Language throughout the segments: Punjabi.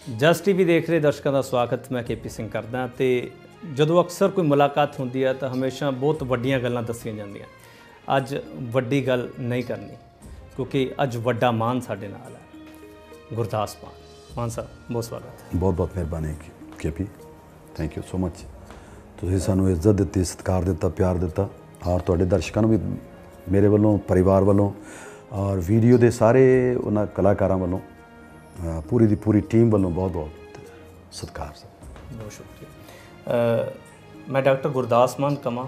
ਜਸ ਟੀਵੀ ਦੇਖ ਰਹੇ ਦਰਸ਼ਕਾਂ ਦਾ ਸਵਾਗਤ ਮੈਂ ਕੇਪੀ ਸਿੰਘ ਕਰਦਾ ਤੇ ਜਦੋਂ ਅਕਸਰ ਕੋਈ ਮੁਲਾਕਾਤ ਹੁੰਦੀ ਹੈ ਤਾਂ ਹਮੇਸ਼ਾ ਬਹੁਤ ਵੱਡੀਆਂ ਗੱਲਾਂ ਦੱਸੀਆਂ ਜਾਂਦੀਆਂ। ਅੱਜ ਵੱਡੀ ਗੱਲ ਨਹੀਂ ਕਰਨੀ ਕਿਉਂਕਿ ਅੱਜ ਵੱਡਾ ਮਾਨ ਸਾਡੇ ਨਾਲ ਹੈ, ਗੁਰਦਾਸ ਮਾਨ ਸਾਹਿਬ ਬਹੁਤ ਸਵਾਗਤ। ਬਹੁਤ ਬਹੁਤ ਮਿਹਰਬਾਨੀ K P, thank you so much. ਤੁਸੀਂ ਸਾਨੂੰ ਇੱਜ਼ਤ ਦਿੱਤੀ, ਸਤਿਕਾਰ ਦਿੱਤਾ, ਪਿਆਰ ਦਿੱਤਾ ਔਰ ਤੁਹਾਡੇ ਦਰਸ਼ਕਾਂ ਨੂੰ ਵੀ ਮੇਰੇ ਵੱਲੋਂ, ਪਰਿਵਾਰ ਵੱਲੋਂ ਔਰ ਵੀਡੀਓ ਦੇ ਸਾਰੇ ਉਹਨਾਂ ਕਲਾਕਾਰਾਂ ਵੱਲੋਂ, ਪੂਰੀ ਦੀ ਪੂਰੀ ਟੀਮ ਵੱਲੋਂ ਬਹੁਤ ਬਹੁਤ ਸਤਿਕਾਰ ਸਰ। ਬਹੁਤ ਸ਼ੁਕਰੀਆ। ਮੈਂ ਡਾਕਟਰ ਗੁਰਦਾਸ ਮਾਨ ਕਮਾਂ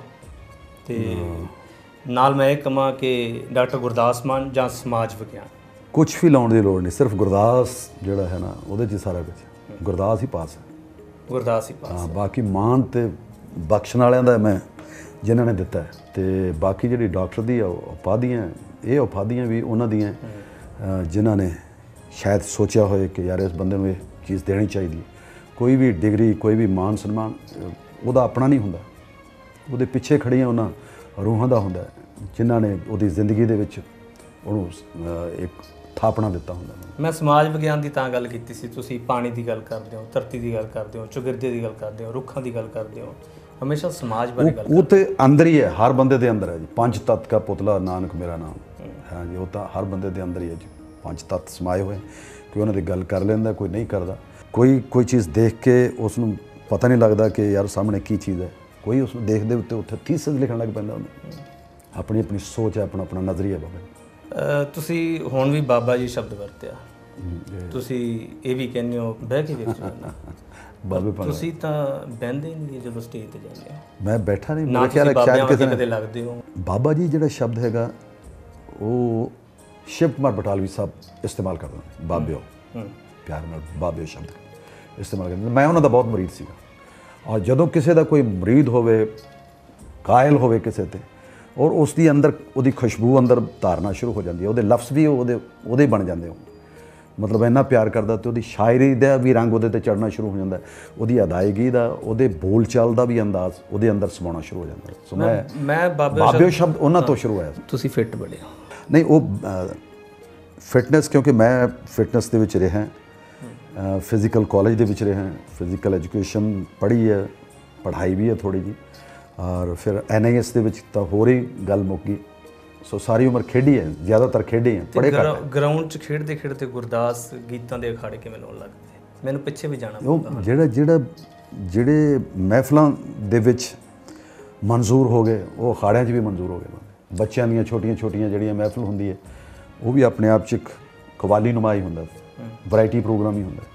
ਤੇ ਨਾਲ ਮੈਂ ਇਹ ਕਮਾਂ ਕਿ ਡਾਕਟਰ ਗੁਰਦਾਸ ਮਾਨ ਜਾਂ ਸਮਾਜ ਵਿਗਿਆਨ, ਕੁਛ ਵੀ ਲਾਉਣ ਦੀ ਲੋੜ ਨਹੀਂ, ਸਿਰਫ ਗੁਰਦਾਸ ਜਿਹੜਾ ਹੈ ਨਾ ਉਹਦੇ 'ਚ ਸਾਰਾ ਕੁਝ, ਗੁਰਦਾਸ ਹੀ ਪਾਸ ਹੈ, ਗੁਰਦਾਸ ਹੀ ਪਾਸ। ਹਾਂ, ਬਾਕੀ ਮਾਨ ਤੇ ਬਖਸ਼ਣ ਵਾਲਿਆਂ ਦਾ ਮੈਂ ਜਿਨ੍ਹਾਂ ਨੇ ਦਿੱਤਾ ਤੇ ਬਾਕੀ ਜਿਹੜੀ ਡਾਕਟਰ ਦੀ ਉਪਾਧੀਆਂ, ਇਹ ਉਪਾਧੀਆਂ ਵੀ ਉਹਨਾਂ ਦੀਆਂ ਜਿਨ੍ਹਾਂ ਨੇ ਸ਼ਾਇਦ ਸੋਚਿਆ ਹੋਏ ਕਿ ਯਾਰ ਇਸ ਬੰਦੇ ਨੂੰ ਇਹ ਚੀਜ਼ ਦੇਣੀ ਚਾਹੀਦੀ। ਕੋਈ ਵੀ ਡਿਗਰੀ, ਕੋਈ ਵੀ ਮਾਨ ਸਨਮਾਨ ਉਹਦਾ ਆਪਣਾ ਨਹੀਂ ਹੁੰਦਾ, ਉਹਦੇ ਪਿੱਛੇ ਖੜੀਆਂ ਉਹਨਾਂ ਰੂਹਾਂ ਦਾ ਹੁੰਦਾ ਜਿਨ੍ਹਾਂ ਨੇ ਉਹਦੀ ਜ਼ਿੰਦਗੀ ਦੇ ਵਿੱਚ ਉਹਨੂੰ ਇੱਕ ਥਾਪਣਾ ਦਿੱਤਾ ਹੁੰਦਾ। ਮੈਂ ਸਮਾਜ ਵਿਗਿਆਨ ਦੀ ਤਾਂ ਗੱਲ ਕੀਤੀ ਸੀ, ਤੁਸੀਂ ਪਾਣੀ ਦੀ ਗੱਲ ਕਰਦੇ ਹੋ, ਧਰਤੀ ਦੀ ਗੱਲ ਕਰਦੇ ਹੋ, ਚੁਗਿਰਦੇ ਦੀ ਗੱਲ ਕਰਦੇ ਹੋ, ਰੁੱਖਾਂ ਦੀ ਗੱਲ ਕਰਦੇ ਹੋ, ਹਮੇਸ਼ਾ ਸਮਾਜ ਬਾਰੇ ਗੱਲ। ਉਹ ਤੇ ਅੰਦਰ ਹੀ ਹੈ, ਹਰ ਬੰਦੇ ਦੇ ਅੰਦਰ ਹੈ ਜੀ। ਪੰਜ ਤੱਤ ਕਾ ਪੁਤਲਾ ਨਾਨਕ ਮੇਰਾ ਨਾਮ ਹੈ ਜੀ। ਉਹ ਤਾਂ ਹਰ ਬੰਦੇ ਦੇ ਅੰਦਰ ਹੀ ਹੈ ਜੀ, ਪੰਜ ਤੱਤ ਸਮਾਏ ਹੋਏ। ਕੋਈ ਉਹਨਾਂ ਦੀ ਗੱਲ ਕਰ ਲੈਂਦਾ, ਕੋਈ ਨਹੀਂ ਕਰਦਾ। ਕੋਈ ਚੀਜ਼ ਦੇਖ ਕੇ ਉਸ ਨੂੰ ਪਤਾ ਨਹੀਂ ਲੱਗਦਾ ਕਿ ਯਾਰ ਸਾਹਮਣੇ ਕੀ ਚੀਜ਼ ਹੈ। ਕੋਈ ਉਸ ਨੂੰ ਦੇਖਦੇ ਉੱਤੇ ਥੀਸਿਸ ਲਿਖਣ ਲੱਗ ਪੈਂਦਾ ਉਹਨੂੰ। ਆਪਣੀ ਆਪਣੀ ਸੋਚ ਹੈ, ਆਪਣਾ ਆਪਣਾ ਨਜ਼ਰੀਆ ਬਾਬਾ। ਤੁਸੀਂ ਹੁਣ ਵੀ ਬਾਬਾ ਜੀ ਸ਼ਬਦ ਵਰਤਿਆ, ਤੁਸੀਂ ਇਹ ਵੀ ਕਹਿੰਦੇ ਹੋ ਬਹਿ ਕੇ ਵੇਖ ਜਾਣਾ ਬਾਬੇ। ਤੁਸੀਂ ਤਾਂ ਬਹਿੰਦੇ ਨਹੀਂ ਜਦੋਂ ਸਟੇਜ ਤੇ ਜਾਂਦੇ ਹੋ। ਮੈਂ ਬੈਠਾ ਨਹੀਂ, ਮੇਰੇ ਖਿਆਲ ਸ਼ਾਇਦ ਕਿਸੇ ਨੇ ਲੱਗਦੇ ਹੋ। ਬਾਬਾ ਜੀ ਜਿਹੜਾ ਸ਼ਬਦ ਹੈਗਾ ਉਹ ਸ਼ਿਵ ਕੁਮਾਰ ਬਟਾਲਵੀ ਸਾਹਿਬ ਇਸਤੇਮਾਲ ਕਰਦੇ ਨੇ, ਬਾਬਿਓ, ਪਿਆਰ ਨਾਲ ਬਾਬਿਓ ਸ਼ਬਦ ਇਸਤੇਮਾਲ ਕਰਦੇ। ਮੈਂ ਉਹਨਾਂ ਦਾ ਬਹੁਤ ਮੁਰੀਦ ਸੀਗਾ ਔਰ ਜਦੋਂ ਕਿਸੇ ਦਾ ਕੋਈ ਮੁਰੀਦ ਹੋਵੇ, ਕਾਇਲ ਹੋਵੇ ਕਿਸੇ ਤੇ, ਔਰ ਉਸ ਦੀ ਅੰਦਰ ਉਹਦੀ ਖੁਸ਼ਬੂ ਅੰਦਰ ਧਾਰਨਾ ਸ਼ੁਰੂ ਹੋ ਜਾਂਦੀ ਹੈ, ਉਹਦੇ ਲਫ਼ਜ਼ ਵੀ ਉਹਦੇ ਬਣ ਜਾਂਦੇ ਹੋ। ਮਤਲਬ ਇੰਨਾ ਪਿਆਰ ਕਰਦਾ ਤੇ ਉਹਦੀ ਸ਼ਾਇਰੀ ਦਾ ਵੀ ਰੰਗ ਉਹਦੇ ਤੇ ਚੜ੍ਹਨਾ ਸ਼ੁਰੂ ਹੋ ਜਾਂਦਾ, ਉਹਦੀ ਅਦਾਇਗੀ ਦਾ, ਉਹਦੇ ਬੋਲ ਚਾਲ ਦਾ ਵੀ ਅੰਦਾਜ਼ ਉਹਦੇ ਅੰਦਰ ਸਮਾਉਣਾ ਸ਼ੁਰੂ ਹੋ ਜਾਂਦਾ। ਸੋ ਮੈਂ ਬਾਬਿਓ ਸ਼ਬਦ ਉਹਨਾਂ ਤੋਂ ਸ਼ੁਰੂ ਹੋਇਆ। ਤੁਸੀਂ ਫਿੱਟ ਬੜੇ ਹੋ? ਨਹੀਂ, ਉਹ ਫਿਟਨੈਸ, ਕਿਉਂਕਿ ਮੈਂ ਫਿਟਨੈਸ ਦੇ ਵਿੱਚ ਰਿਹਾ, ਫਿਜ਼ੀਕਲ ਕਾਲਜ ਦੇ ਵਿੱਚ ਰਿਹਾ, ਫਿਜ਼ੀਕਲ ਐਜੂਕੇਸ਼ਨ ਪੜ੍ਹੀ ਹੈ, ਪੜ੍ਹਾਈ ਵੀ ਹੈ ਥੋੜ੍ਹੀ ਜਿਹੀ, ਔਰ ਫਿਰ NIS ਦੇ ਵਿੱਚ ਤਾਂ ਹੋਰ ਹੀ ਗੱਲ ਮੁੱਕ ਗਈ। ਸੋ ਸਾਰੀ ਉਮਰ ਖੇਡੀ ਹੈ, ਜ਼ਿਆਦਾਤਰ ਖੇਡੇ ਹੈ, ਪੜ੍ਹੇ ਘੱਟ। ਗਰਾਊਂਡ 'ਚ ਖੇਡਦੇ ਖੇਡਦੇ ਗੁਰਦਾਸ ਗੀਤਾਂ ਦੇ ਅਖਾੜੇ ਕਿਵੇਂ ਲਾਉਣ ਲੱਗਦੇ? ਮੈਨੂੰ ਪਿੱਛੇ ਵੀ ਜਾਣਾ ਉਹ ਜਿਹੜੇ ਮਹਿਫਲਾਂ ਦੇ ਵਿੱਚ ਮਨਜ਼ੂਰ ਹੋ ਗਏ, ਉਹ ਅਖਾੜਿਆਂ 'ਚ ਵੀ ਮਨਜ਼ੂਰ ਹੋ ਗਏ। ਬੱਚਿਆਂ ਦੀਆਂ ਛੋਟੀਆਂ ਛੋਟੀਆਂ ਜਿਹੜੀਆਂ ਮਹਿਫਲ ਹੁੰਦੀ ਹੈ, ਉਹ ਵੀ ਆਪਣੇ ਆਪ 'ਚ ਇੱਕ ਕਵਾਲੀ ਨੁਮਾ ਹੀ ਹੁੰਦਾ, ਵੈਰਾਈਟੀ ਪ੍ਰੋਗਰਾਮ ਹੀ ਹੁੰਦਾ।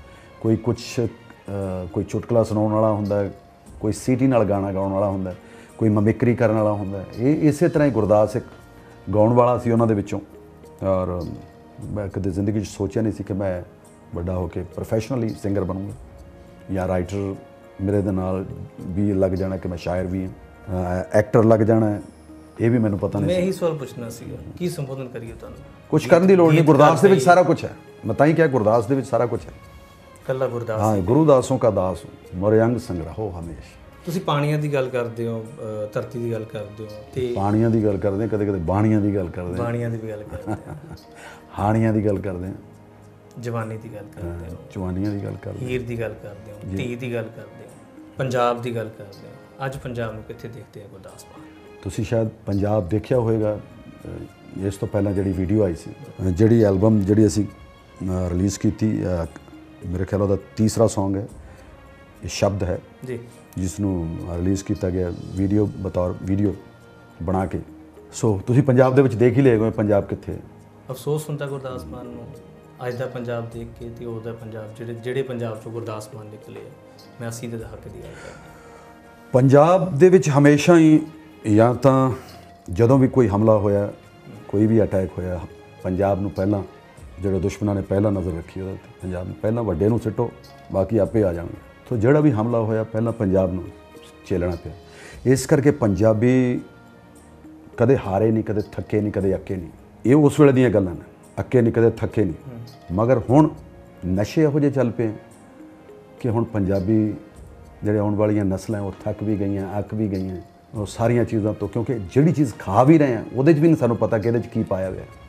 ਕੋਈ ਚੁਟਕਲਾ ਸੁਣਾਉਣ ਵਾਲਾ ਹੁੰਦਾ, ਕੋਈ ਸੀਟੀ ਨਾਲ ਗਾਣਾ ਗਾਉਣ ਵਾਲਾ ਹੁੰਦਾ, ਕੋਈ ਮਮਿਕਰੀ ਕਰਨ ਵਾਲਾ ਹੁੰਦਾ। ਇਹ ਇਸੇ ਤਰ੍ਹਾਂ ਹੀ ਗੁਰਦਾਸ ਇੱਕ ਗਾਉਣ ਵਾਲਾ ਸੀ ਉਹਨਾਂ ਦੇ ਵਿੱਚੋਂ। ਔਰ ਮੈਂ ਕਦੇ ਜ਼ਿੰਦਗੀ 'ਚ ਸੋਚਿਆ ਨਹੀਂ ਸੀ ਕਿ ਮੈਂ ਵੱਡਾ ਹੋ ਕੇ ਪ੍ਰੋਫੈਸ਼ਨਲੀ ਸਿੰਗਰ ਬਣੂੰਗਾ ਜਾਂ ਰਾਈਟਰ ਮੇਰੇ ਦੇ ਨਾਲ ਵੀ ਲੱਗ ਜਾਣਾ, ਕਿ ਮੈਂ ਸ਼ਾਇਰ ਵੀ ਹਾਂ, ਐਕਟਰ ਲੱਗ ਜਾਣਾ, ਇਹ ਵੀ ਮੈਨੂੰ ਪਤਾ ਨਹੀਂ ਸੀ। ਮੈਂ ਇਹੀ ਸਵਾਲ ਪੁੱਛਣਾ ਸੀਗਾ, ਕੀ ਸੰਬੋਧਨ ਕਰੀਏ ਤੁਹਾਨੂੰ? ਕੁਝ ਕਰਨ ਦੀ ਲੋੜ ਨਹੀਂ, ਗੁਰਦਾਸ ਦੇ ਵਿੱਚ ਸਾਰਾ ਕੁਝ ਹੈ। ਮੈਂ ਤਾਂ ਹੀ ਕਿਹਾ ਗੁਰਦਾਸ ਦੇ ਵਿੱਚ ਸਾਰਾ ਕੁਝ ਹੈ। ਕੱਲਾ ਗੁਰਦਾਸ? ਹਾਂ, ਗੁਰੂਦਾਸੋਂ ਕਾ ਦਾਸ ਮੋਰੇ ਅੰਗ ਸੰਗ੍ਰਹੋ ਹਮੇਸ਼। ਤੁਸੀਂ ਪਾਣੀਆਂ ਦੀ ਗੱਲ ਕਰਦੇ ਹੋ, ਧਰਤੀ ਦੀ ਗੱਲ ਕਰਦੇ ਹੋ, ਤੇ ਪਾਣੀਆਂ ਦੀ ਗੱਲ ਕਰਦੇ, ਕਦੇ ਕਦੇ ਬਾਣੀਆਂ ਦੀ ਗੱਲ ਕਰਦੇ, ਬਾਣੀਆਂ ਦੀ ਵੀ ਗੱਲ ਕਰਦੇ ਹਾਂ, ਹਾਣੀਆਂ ਦੀ ਗੱਲ ਕਰਦੇ, ਜਵਾਨੀ ਦੀ ਗੱਲ ਕਰਦੇ ਹੋ, ਜਵਾਨੀਆਂ ਦੀ ਗੱਲ ਕਰਦੇ, ਹੀਰ ਦੀ ਗੱਲ ਕਰਦੇ ਹੋ, ਧੀ ਦੀ ਗੱਲ ਕਰਦੇ ਹੋ, ਪੰਜਾਬ ਦੀ ਗੱਲ ਕਰਦੇ ਹੋ। ਅੱਜ ਪੰਜਾਬ ਨੂੰ ਕਿੱਥੇ ਦੇਖਦੇ ਆ ਗੁਰਦਾਸ ਮਾਨ? ਤੁਸੀਂ ਸ਼ਾਇਦ ਪੰਜਾਬ ਦੇਖਿਆ ਹੋਵੇਗਾ। ਇਸ ਤੋਂ ਪਹਿਲਾਂ ਜਿਹੜੀ ਵੀਡੀਓ ਆਈ ਸੀ, ਜਿਹੜੀ ਐਲਬਮ ਜਿਹੜੀ ਅਸੀਂ ਰਿਲੀਜ਼ ਕੀਤੀ, ਮੇਰੇ ਖਿਆਲ ਉਹਦਾ ਤੀਸਰਾ ਸੌਂਗ ਹੈ, ਇਹ ਸ਼ਬਦ ਹੈ ਜੀ, ਜਿਸ ਨੂੰ ਰਿਲੀਜ਼ ਕੀਤਾ ਗਿਆ ਵੀਡੀਓ, ਬਤੌਰ ਵੀਡੀਓ ਬਣਾ ਕੇ। ਸੋ ਤੁਸੀਂ ਪੰਜਾਬ ਦੇ ਵਿੱਚ ਦੇਖ ਹੀ ਲਏ ਪੰਜਾਬ ਕਿੱਥੇ ਹੈ। ਅਫਸੋਸ ਹੁੰਦਾ ਗੁਰਦਾਸ ਮਾਨ ਨੂੰ ਅੱਜ ਦਾ ਪੰਜਾਬ ਦੇਖ ਕੇ ਤੇ ਉਹਦਾ ਪੰਜਾਬ, ਜਿਹੜੇ ਪੰਜਾਬ 'ਚੋਂ ਗੁਰਦਾਸ ਮਾਨ ਨਿਕਲੇ। ਮੈਂ 80 ਦੇ ਦਹਾਕੇ ਦੀ ਗੱਲ ਕਰਦਾ। ਪੰਜਾਬ ਦੇ ਵਿੱਚ ਹਮੇਸ਼ਾ ਹੀ, ਜਾਂ ਤਾਂ ਜਦੋਂ ਵੀ ਕੋਈ ਹਮਲਾ ਹੋਇਆ, ਕੋਈ ਵੀ ਅਟੈਕ ਹੋਇਆ, ਪੰਜਾਬ ਨੂੰ ਪਹਿਲਾਂ, ਜਿਹੜੇ ਦੁਸ਼ਮਣਾਂ ਨੇ ਪਹਿਲਾਂ ਨਜ਼ਰ ਰੱਖੀ ਉਹਦੇ 'ਤੇ, ਪੰਜਾਬ ਨੂੰ ਪਹਿਲਾਂ ਵੱਡੇ ਨੂੰ ਸਿੱਟੋ, ਬਾਕੀ ਆਪੇ ਆ ਜਾਣਗੇ। ਸੋ ਜਿਹੜਾ ਵੀ ਹਮਲਾ ਹੋਇਆ ਪਹਿਲਾਂ ਪੰਜਾਬ ਨੂੰ ਝੇਲਣਾ ਪਿਆ। ਇਸ ਕਰਕੇ ਪੰਜਾਬੀ ਕਦੇ ਹਾਰੇ ਨਹੀਂ, ਕਦੇ ਥੱਕੇ ਨਹੀਂ, ਕਦੇ ਅੱਕੇ ਨਹੀਂ। ਇਹ ਉਸ ਵੇਲੇ ਦੀਆਂ ਗੱਲਾਂ ਨੇ, ਅੱਕੇ ਨਹੀਂ, ਕਦੇ ਥੱਕੇ ਨਹੀਂ। ਮਗਰ ਹੁਣ ਨਸ਼ੇ ਇਹੋ ਜਿਹੇ ਚੱਲ ਪਏ ਕਿ ਹੁਣ ਪੰਜਾਬੀ ਜਿਹੜੇ ਆਉਣ ਵਾਲੀਆਂ ਨਸਲਾਂ ਉਹ ਥੱਕ ਵੀ ਗਈਆਂ, ਅੱਕ ਵੀ ਗਈਆਂ ਉਹ ਸਾਰੀਆਂ ਚੀਜ਼ਾਂ ਤੋਂ, ਕਿਉਂਕਿ ਜਿਹੜੀ ਚੀਜ਼ ਖਾ ਵੀ ਰਹੇ ਹਾਂ ਉਹਦੇ 'ਚ ਵੀ ਨਹੀਂ ਸਾਨੂੰ ਪਤਾ ਕਿ ਇਹਦੇ 'ਚ ਕੀ ਪਾਇਆ ਹੋਇਆ।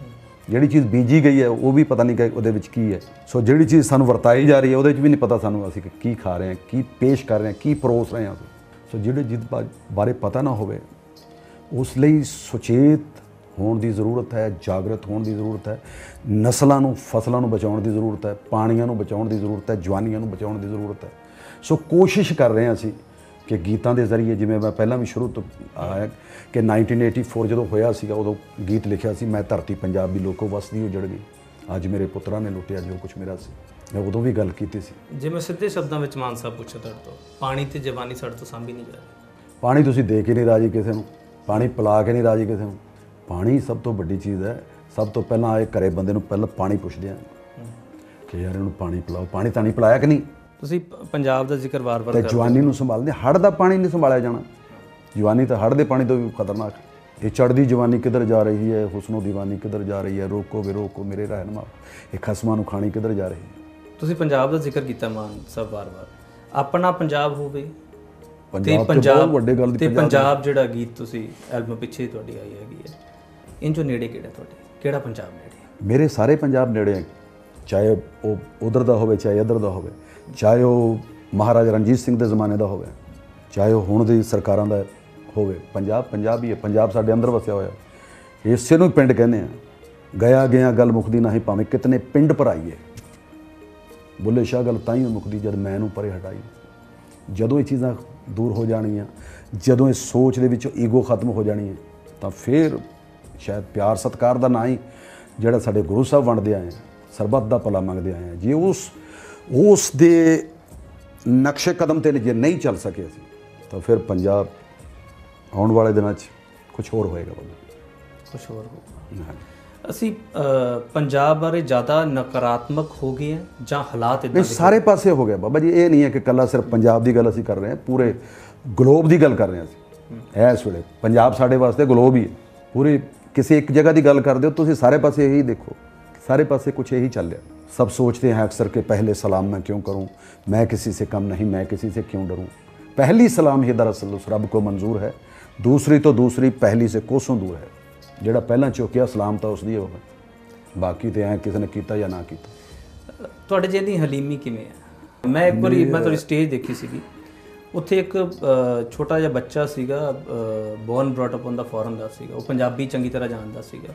ਜਿਹੜੀ ਚੀਜ਼ ਬੀਜੀ ਗਈ ਹੈ ਉਹ ਵੀ ਪਤਾ ਨਹੀਂ ਕਿ ਉਹਦੇ ਵਿੱਚ ਕੀ ਹੈ। ਸੋ ਜਿਹੜੀ ਚੀਜ਼ ਸਾਨੂੰ ਵਰਤਾਈ ਜਾ ਰਹੀ ਹੈ ਉਹਦੇ ਵਿੱਚ ਵੀ ਨਹੀਂ ਪਤਾ ਸਾਨੂੰ ਅਸੀਂ ਕੀ ਖਾ ਰਹੇ ਹਾਂ, ਕੀ ਪੇਸ਼ ਕਰ ਰਹੇ ਹਾਂ, ਕੀ ਪਰੋਸ ਰਹੇ ਹਾਂ। ਸੋ ਜਿਹੜੇ ਜਿਸ ਬਾਰੇ ਪਤਾ ਨਾ ਹੋਵੇ ਉਸ ਲਈ ਸੁਚੇਤ ਹੋਣ ਦੀ ਜ਼ਰੂਰਤ ਹੈ, ਜਾਗਰਤ ਹੋਣ ਦੀ ਜ਼ਰੂਰਤ ਹੈ। ਨਸਲਾਂ ਨੂੰ, ਫਸਲਾਂ ਨੂੰ ਬਚਾਉਣ ਦੀ ਜ਼ਰੂਰਤ ਹੈ, ਪਾਣੀਆਂ ਨੂੰ ਬਚਾਉਣ ਦੀ ਜ਼ਰੂਰਤ ਹੈ, ਜਵਾਨੀਆਂ ਨੂੰ ਬਚਾਉਣ ਦੀ ਜ਼ਰੂਰਤ ਹੈ। ਸੋ ਕੋਸ਼ਿਸ਼ ਕਰ ਰਹੇ ਹਾਂ ਅਸੀਂ ਕਿ ਗੀਤਾਂ ਦੇ ਜ਼ਰੀਏ, ਜਿਵੇਂ ਮੈਂ ਪਹਿਲਾਂ ਵੀ ਸ਼ੁਰੂ ਤੋਂ ਆਇਆ ਕਿ 1984 ਜਦੋਂ ਹੋਇਆ ਸੀਗਾ ਉਦੋਂ ਗੀਤ ਲਿਖਿਆ ਸੀ, ਮੈਂ ਧਰਤੀ ਪੰਜਾਬ ਦੀ ਲੋਕੋ ਵਸਦੀ ਉਜੜ ਗਈ, ਅੱਜ ਮੇਰੇ ਪੁੱਤਰਾਂ ਨੇ ਲੁੱਟਿਆ ਜੋ ਕੁਛ ਮੇਰਾ ਸੀ। ਮੈਂ ਉਦੋਂ ਵੀ ਗੱਲ ਕੀਤੀ ਸੀ। ਜੇ ਮੈਂ ਸਿੱਧੇ ਸ਼ਬਦਾਂ ਵਿੱਚ ਮਾਨ ਸਾਹਿਬ ਪੁੱਛਾਂ ਤੁਹਾਡੇ ਤੋਂ, ਪਾਣੀ ਤੇ ਜਵਾਨੀ ਸਾਡੇ ਤੋਂ ਸਾਂਭੀ ਨਹੀਂ ਜਾ ਰਹੀ। ਪਾਣੀ ਤੁਸੀਂ ਦੇ ਕੇ ਨਹੀਂ ਰਾਜੀ ਕਿਸੇ ਨੂੰ, ਪਾਣੀ ਪਿਲਾ ਕੇ ਨਹੀਂ ਰਾਜੀ ਕਿਸੇ ਨੂੰ। ਪਾਣੀ ਸਭ ਤੋਂ ਵੱਡੀ ਚੀਜ਼ ਹੈ। ਸਭ ਤੋਂ ਪਹਿਲਾਂ ਆਏ ਘਰੇ ਬੰਦੇ ਨੂੰ ਪਹਿਲਾਂ ਪਾਣੀ ਪੁੱਛਦੇ ਆ ਕਿ ਯਾਰ ਇਹਨੂੰ ਪਾਣੀ ਪਿਲਾਓ, ਪਾਣੀ ਤਾਂ ਨਹੀਂ ਪਿਲਾਇਆ ਕਿ ਨਹੀਂ। ਤੁਸੀਂ ਪੰਜਾਬ ਦਾ ਜ਼ਿਕਰ ਵਾਰ-ਵਾਰ ਤੇ ਜਵਾਨੀ ਨੂੰ ਸੰਭਾਲਦੇ, ਹੜ੍ਹ ਦਾ ਪਾਣੀ ਨਹੀਂ ਸੰਭਾਲਿਆ ਜਾਣਾ। ਜਵਾਨੀ ਤਾਂ ਹੜ੍ਹ ਦੇ ਪਾਣੀ ਤੋਂ ਵੀ ਖਤਰਨਾਕ ਹੈ। ਇਹ ਚੜ੍ਹਦੀ ਜਵਾਨੀ ਕਿੱਧਰ ਜਾ ਰਹੀ ਹੈ, ਹੁਸਨੋ ਦੀਵਾਨੀ ਕਿੱਧਰ ਜਾ ਰਹੀ ਹੈ, ਰੋਕੋ ਵੇ ਰੋਕੋ ਮੇਰੇ ਰਹਿਨੁਮਾ, ਇਹ ਖਸਮਾਂ ਨੂੰ ਖਾਣੀ ਕਿੱਧਰ ਜਾ ਰਹੀ ਹੈ। ਤੁਸੀਂ ਪੰਜਾਬ ਦਾ ਜ਼ਿਕਰ ਕੀਤਾ ਮਾਨ ਸਾਹਿਬ ਵਾਰ-ਵਾਰ, ਆਪਣਾ ਪੰਜਾਬ ਹੋਵੇ ਪੰਜਾਬ ਵੱਡੇ ਗੱਲ ਦੀ ਪੰਜਾਬ ਜਿਹੜਾ ਗੀਤ ਤੁਸੀਂ ਐਲਬਮ ਪਿੱਛੇ ਤੁਹਾਡੀ ਆਈ ਹੈਗੀ ਹੈ, ਇੰਜੋ ਨੇੜੇ ਕਿਹੜਾ ਤੁਹਾਡੇ, ਕਿਹੜਾ ਪੰਜਾਬ ਨੇੜੇ? ਮੇਰੇ ਸਾਰੇ ਪੰਜਾਬ ਨੇੜੇ ਹੈ, ਚਾਹੇ ਉਹ ਉਧਰ ਦਾ ਹੋਵੇ ਚਾਹੇ ਇੱਧਰ ਦਾ ਹੋਵੇ, ਚਾਹੇ ਉਹ ਮਹਾਰਾਜਾ ਰਣਜੀਤ ਸਿੰਘ ਦੇ ਜ਼ਮਾਨੇ ਦਾ ਹੋਵੇ, ਚਾਹੇ ਉਹ ਹੁਣ ਦੀ ਸਰਕਾਰਾਂ ਦਾ ਹੋਵੇ। ਪੰਜਾਬ ਪੰਜਾਬ ਹੀ ਹੈ। ਪੰਜਾਬ ਸਾਡੇ ਅੰਦਰ ਵਸਿਆ ਹੋਇਆ, ਇਸੇ ਨੂੰ ਪਿੰਡ ਕਹਿੰਦੇ ਆ। ਗਿਆ ਗਿਆ ਗੱਲ ਮੁੱਕਦੀ ਨਹੀਂ, ਭਾਵੇਂ ਕਿਤਨੇ ਪਿੰਡ ਭਰਾਈਏ। ਬੁੱਲੇ ਸ਼ਾਹ ਗੱਲ ਤਾਂ ਹੀ ਮੁੱਕਦੀ ਜਦ ਮੈਂ ਨੂੰ ਪਰੇ ਹਟਾਈ। ਜਦੋਂ ਇਹ ਚੀਜ਼ਾਂ ਦੂਰ ਹੋ ਜਾਣੀਆਂ, ਜਦੋਂ ਇਹ ਸੋਚ ਦੇ ਵਿੱਚੋਂ ਈਗੋ ਖਤਮ ਹੋ ਜਾਣੀ ਹੈ, ਤਾਂ ਫਿਰ ਸ਼ਾਇਦ ਪਿਆਰ ਸਤਿਕਾਰ ਦਾ ਨਾਂ ਹੀ ਜਿਹੜਾ ਸਾਡੇ ਗੁਰੂ ਸਾਹਿਬ ਵੰਡਦੇ ਆਏ, ਸਰਬੱਤ ਦਾ ਭਲਾ ਮੰਗਦੇ ਆਏ ਆ, ਜੇ ਉਸ ਦੇ ਨਕਸ਼ੇ ਕਦਮ 'ਤੇ ਜੇ ਨਹੀਂ ਚੱਲ ਸਕੇ ਅਸੀਂ, ਤਾਂ ਫਿਰ ਪੰਜਾਬ ਆਉਣ ਵਾਲੇ ਦਿਨਾਂ 'ਚ ਕੁਝ ਹੋਰ ਹੋਏਗਾ। ਕੁਝ ਹੋਰ ਹੋਊਗਾ। ਅਸੀਂ ਪੰਜਾਬ ਬਾਰੇ ਜ਼ਿਆਦਾ ਨਕਾਰਾਤਮਕ ਹੋ ਗਏ ਹਾਂ ਜਾਂ ਹਾਲਾਤ ਇੱਦਾਂ ਦੇ? ਸਾਰੇ ਪਾਸੇ ਹੋ ਗਿਆ ਬਾਬਾ ਜੀ। ਇਹ ਨਹੀਂ ਹੈ ਕਿ ਇਕੱਲਾ ਸਿਰਫ ਪੰਜਾਬ ਦੀ ਗੱਲ ਅਸੀਂ ਕਰ ਰਹੇ ਹਾਂ, ਪੂਰੇ ਗਲੋਬ ਦੀ ਗੱਲ ਕਰ ਰਹੇ ਹਾਂ ਅਸੀਂ ਇਸ ਵੇਲੇ। ਪੰਜਾਬ ਸਾਡੇ ਵਾਸਤੇ ਗਲੋਬ ਹੀ ਹੈ। ਪੂਰੇ ਕਿਸੇ ਇੱਕ ਜਗ੍ਹਾ ਦੀ ਗੱਲ ਕਰਦੇ ਹੋ ਤੁਸੀਂ, ਸਾਰੇ ਪਾਸੇ ਇਹੀ ਦੇਖੋ, ਸਾਰੇ ਪਾਸੇ कुछ यही चल रहा। सब सोचते हैं अक्सर कि पहले सलाम मैं क्यों करूं, मैं किसी से कम नहीं, मैं किसी से क्यों डरूं। पहली सलाम ही दरअसल उस रब को मंजूर है, दूसरी तो दूसरी पहली से कोसों दूर है। ਜਿਹੜਾ ਪਹਿਲਾਂ ਚੁੱਕਿਆ ਸਲਾਮ ਤਾਂ ਉਸ ਦੀ ਹੋਵੇ, ਬਾਕੀ ਤੇ ਐ ਕਿਸੇ ਨੇ ਕੀਤਾ ਜਾਂ ਨਾ ਕੀਤਾ। ਤੁਹਾਡੇ ਜਿਹਦੀ ਹਲੀਮੀ ਕਿਵੇਂ ਹੈ? ਮੈਂ ਇੱਕ ਵਾਰੀ ਮੈਂ ਤੁਹਾਡੀ ਸਟੇਜ ਦੇਖੀ ਸੀਗੀ, ਉੱਥੇ ਇੱਕ ਛੋਟਾ ਜਿਹਾ ਬੱਚਾ ਸੀਗਾ, born brought up on the foreign ਦਾ ਸੀਗਾ, ਉਹ ਪੰਜਾਬੀ ਚੰਗੀ ਤਰ੍ਹਾਂ ਜਾਣਦਾ ਸੀਗਾ।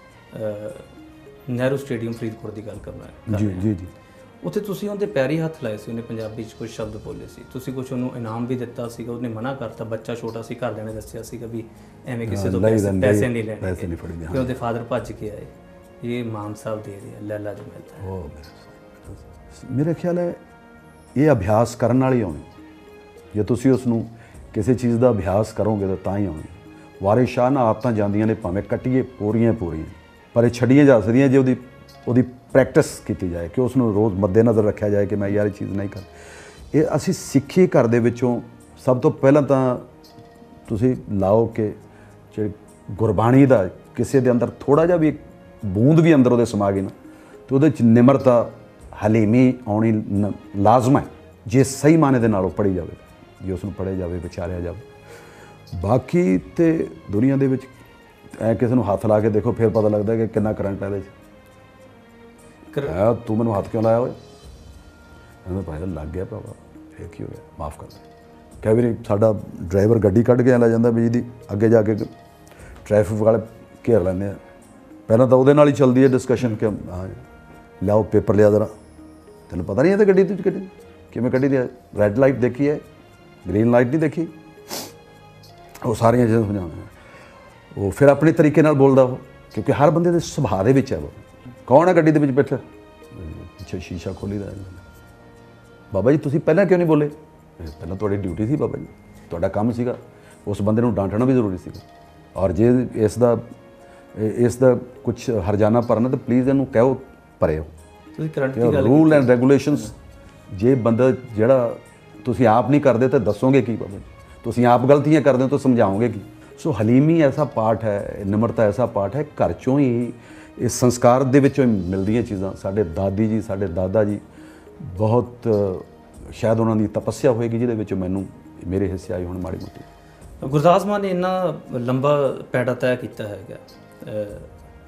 ਨਹਿਰੂ ਸਟੇਡੀਅਮ ਫਰੀਦਕੋਟ ਦੀ ਗੱਲ ਕਰਨਾ ਜੀ ਜੀ ਜੀ। ਉੱਥੇ ਤੁਸੀਂ ਉਹਦੇ ਪੈਰੀ ਹੱਥ ਲਾਏ ਸੀ, ਉਹਨੇ ਪੰਜਾਬੀ 'ਚ ਕੁਝ ਸ਼ਬਦ ਬੋਲੇ ਸੀ, ਤੁਸੀਂ ਕੁਝ ਉਹਨੂੰ ਇਨਾਮ ਵੀ ਦਿੱਤਾ ਸੀਗਾ, ਉਹਨੇ ਮਨਾ ਕਰਤਾ। ਬੱਚਾ ਛੋਟਾ ਸੀ, ਘਰਦਿਆਂ ਨੇ ਦੱਸਿਆ ਸੀਗਾ ਵੀ ਐਵੇਂ ਕਿਸੇ ਤੋਂ ਪੈਸੇ ਨਹੀਂ ਲੈਣੇ, ਪੈਸੇ ਨਹੀਂ ਫੜਨੇ। ਕਿ ਉਹਦੇ ਫਾਦਰ ਭੱਜ ਕੇ ਆਏ, ਇਹ ਮਾਨ ਸਾਹਿਬ ਦੇ ਰਹੇ ਲੈਲਾ ਜੋ ਮਿਲਦਾ। ਉਹ ਮੇਰੇ ਖਿਆਲ ਹੈ ਇਹ ਅਭਿਆਸ ਕਰਨ ਵਾਲੀ ਆਉਣੀ। ਜੇ ਤੁਸੀਂ ਉਸ ਨੂੰ ਕਿਸੇ ਚੀਜ਼ ਦਾ ਅਭਿਆਸ ਕਰੋਗੇ ਤਾਂ ਹੀ ਆਉਣੀ। ਵਾਰਿਸ ਸ਼ਾਹ ਨਾਲ ਆਦਤਾਂ ਜਾਂਦੀਆਂ ਨੇ, ਭਾਵੇਂ ਕੱਟੀਏ ਪੂਰੀਆਂ, ਪਰ ਇਹ ਛੱਡੀਆਂ ਜਾ ਸਕਦੀਆਂ ਜੇ ਉਹਦੀ ਪ੍ਰੈਕਟਿਸ ਕੀਤੀ ਜਾਏ, ਕਿ ਉਸ ਨੂੰ ਰੋਜ਼ ਮੱਦੇਨਜ਼ਰ ਰੱਖਿਆ ਜਾਏ ਕਿ ਮੈਂ ਯਾਰ ਇਹ ਚੀਜ਼ ਨਹੀਂ ਕਰ। ਇਹ ਅਸੀਂ ਸਿੱਖੀ ਘਰ ਦੇ ਵਿੱਚੋਂ ਸਭ ਤੋਂ ਪਹਿਲਾਂ ਤਾਂ ਤੁਸੀਂ ਲਾਓ ਕਿ ਜਿਹੜੀ ਗੁਰਬਾਣੀ ਦਾ ਕਿਸੇ ਦੇ ਅੰਦਰ ਥੋੜ੍ਹਾ ਜਿਹਾ ਵੀ ਬੂੰਦ ਵੀ ਅੰਦਰ ਉਹਦੇ ਸਮਾ ਗਈ ਨਾ, ਅਤੇ ਉਹਦੇ 'ਚ ਨਿਮਰਤਾ, ਹਲੀਮੀ ਆਉਣੀ ਲਾਜ਼ਮ ਹੈ, ਜੇ ਸਹੀ ਮਾਨੇ ਦੇ ਨਾਲ ਉਹ ਪੜ੍ਹੀ ਜਾਵੇ, ਜੇ ਉਸ ਨੂੰ ਪੜ੍ਹਿਆ ਜਾਵੇ, ਵਿਚਾਰਿਆ ਜਾਵੇ। ਬਾਕੀ ਤੇ ਦੁਨੀਆ ਦੇ ਵਿੱਚ ਐ ਕਿਸੇ ਨੂੰ ਹੱਥ ਲਾ ਕੇ ਦੇਖੋ, ਫਿਰ ਪਤਾ ਲੱਗਦਾ ਕਿ ਕਿੰਨਾ ਕਰੰਟ ਹੈ ਇਹਦੇ 'ਚ। ਤੂੰ ਮੈਨੂੰ ਹੱਥ ਕਿਉਂ ਲਾਇਆ ਹੋਇਆ? ਇਹਨੂੰ ਪਤਾ ਲੱਗ ਗਿਆ ਭਰਾਵਾ, ਫਿਰ ਕੀ ਹੋ ਗਿਆ, ਮਾਫ ਕਰ ਦੇ। ਕਈ ਵਾਰੀ ਸਾਡਾ ਡਰਾਈਵਰ ਗੱਡੀ ਕੱਢ ਕੇ ਲੈ ਜਾਂਦਾ ਬਿਜਲੀ, ਅੱਗੇ ਜਾ ਕੇ ਟ੍ਰੈਫਿਕ ਵਾਲੇ ਘੇਰ ਲੈਂਦੇ ਆ। ਪਹਿਲਾਂ ਤਾਂ ਉਹਦੇ ਨਾਲ ਹੀ ਚੱਲਦੀ ਹੈ ਡਿਸਕਸ਼ਨ ਕਿ ਹਾਂ ਲਿਆਓ ਪੇਪਰ ਲਿਆ ਜ਼ਰਾ, ਤੈਨੂੰ ਪਤਾ ਨਹੀਂ ਹੈ ਤਾਂ ਗੱਡੀ ਦੀ ਕਿਵੇਂ ਕੱਢੀ ਦੀ ਹੈ, ਰੈੱਡ ਲਾਈਟ ਦੇਖੀ ਹੈ, ਗ੍ਰੀਨ ਲਾਈਟ ਨਹੀਂ ਦੇਖੀ, ਉਹ ਸਾਰੀਆਂ ਚੀਜ਼ਾਂ ਸਮਝਾਉਣਾ। ਉਹ ਫਿਰ ਆਪਣੇ ਤਰੀਕੇ ਨਾਲ ਬੋਲਦਾ ਉਹ, ਕਿਉਂਕਿ ਹਰ ਬੰਦੇ ਦੇ ਸੁਭਾਅ ਦੇ ਵਿੱਚ ਹੈ। ਉਹ ਕੌਣ ਹੈ ਗੱਡੀ ਦੇ ਵਿੱਚ ਬੈਠਾ, ਪਿੱਛੇ ਸ਼ੀਸ਼ਾ ਖੋਲੀ ਦਾ, ਬਾਬਾ ਜੀ ਤੁਸੀਂ ਪਹਿਲਾਂ ਕਿਉਂ ਨਹੀਂ ਬੋਲੇ? ਪਹਿਲਾਂ ਤੁਹਾਡੀ ਡਿਊਟੀ ਸੀ ਬਾਬਾ ਜੀ, ਤੁਹਾਡਾ ਕੰਮ ਸੀਗਾ, ਉਸ ਬੰਦੇ ਨੂੰ ਡਾਂਟਣਾ ਵੀ ਜ਼ਰੂਰੀ ਸੀਗਾ। ਔਰ ਜੇ ਇਸ ਦਾ ਕੁਝ ਹਰਜਾਨਾ ਭਰਨਾ ਤਾਂ ਪਲੀਜ਼ ਇਹਨੂੰ ਕਹੋ ਭਰਿਓ। ਤੁਸੀਂ ਕਰੰਟ ਦੀ ਗੱਲ, ਰੂਲ ਐਂਡ ਰੈਗੂਲੇਸ਼ਨਸ, ਜੇ ਬੰਦਾ ਜਿਹੜਾ ਤੁਸੀਂ ਆਪ ਨਹੀਂ ਕਰਦੇ ਤਾਂ ਦੱਸੋਗੇ ਕੀ ਬਾਬਾ ਜੀ? ਤੁਸੀਂ ਆਪ ਗਲਤੀਆਂ ਕਰਦੇ ਹੋ ਤਾਂ ਸਮਝਾਓਗੇ ਕੀ? ਸੋ ਹਲੀਮੀ ਐਸਾ ਪਾਠ ਹੈ, ਨਿਮਰਤਾ ਐਸਾ ਪਾਠ ਹੈ, ਘਰ 'ਚੋਂ ਹੀ ਇਸ ਸੰਸਕਾਰ ਦੇ ਵਿੱਚੋਂ ਹੀ ਮਿਲਦੀਆਂ ਚੀਜ਼ਾਂ। ਸਾਡੇ ਦਾਦੀ ਜੀ, ਸਾਡੇ ਦਾਦਾ ਜੀ, ਬਹੁਤ ਸ਼ਾਇਦ ਉਹਨਾਂ ਦੀ ਤਪੱਸਿਆ ਹੋਏਗੀ ਜਿਹਦੇ ਵਿੱਚ ਮੈਨੂੰ ਮੇਰੇ ਹਿੱਸੇ ਆਈ ਹੁਣ ਮਾੜੀ ਮੋਟੀ। ਗੁਰਦਾਸ ਮਾਨ ਨੇ ਇੰਨਾ ਲੰਬਾ ਪੈੜਾ ਤੈਅ ਕੀਤਾ ਹੈਗਾ,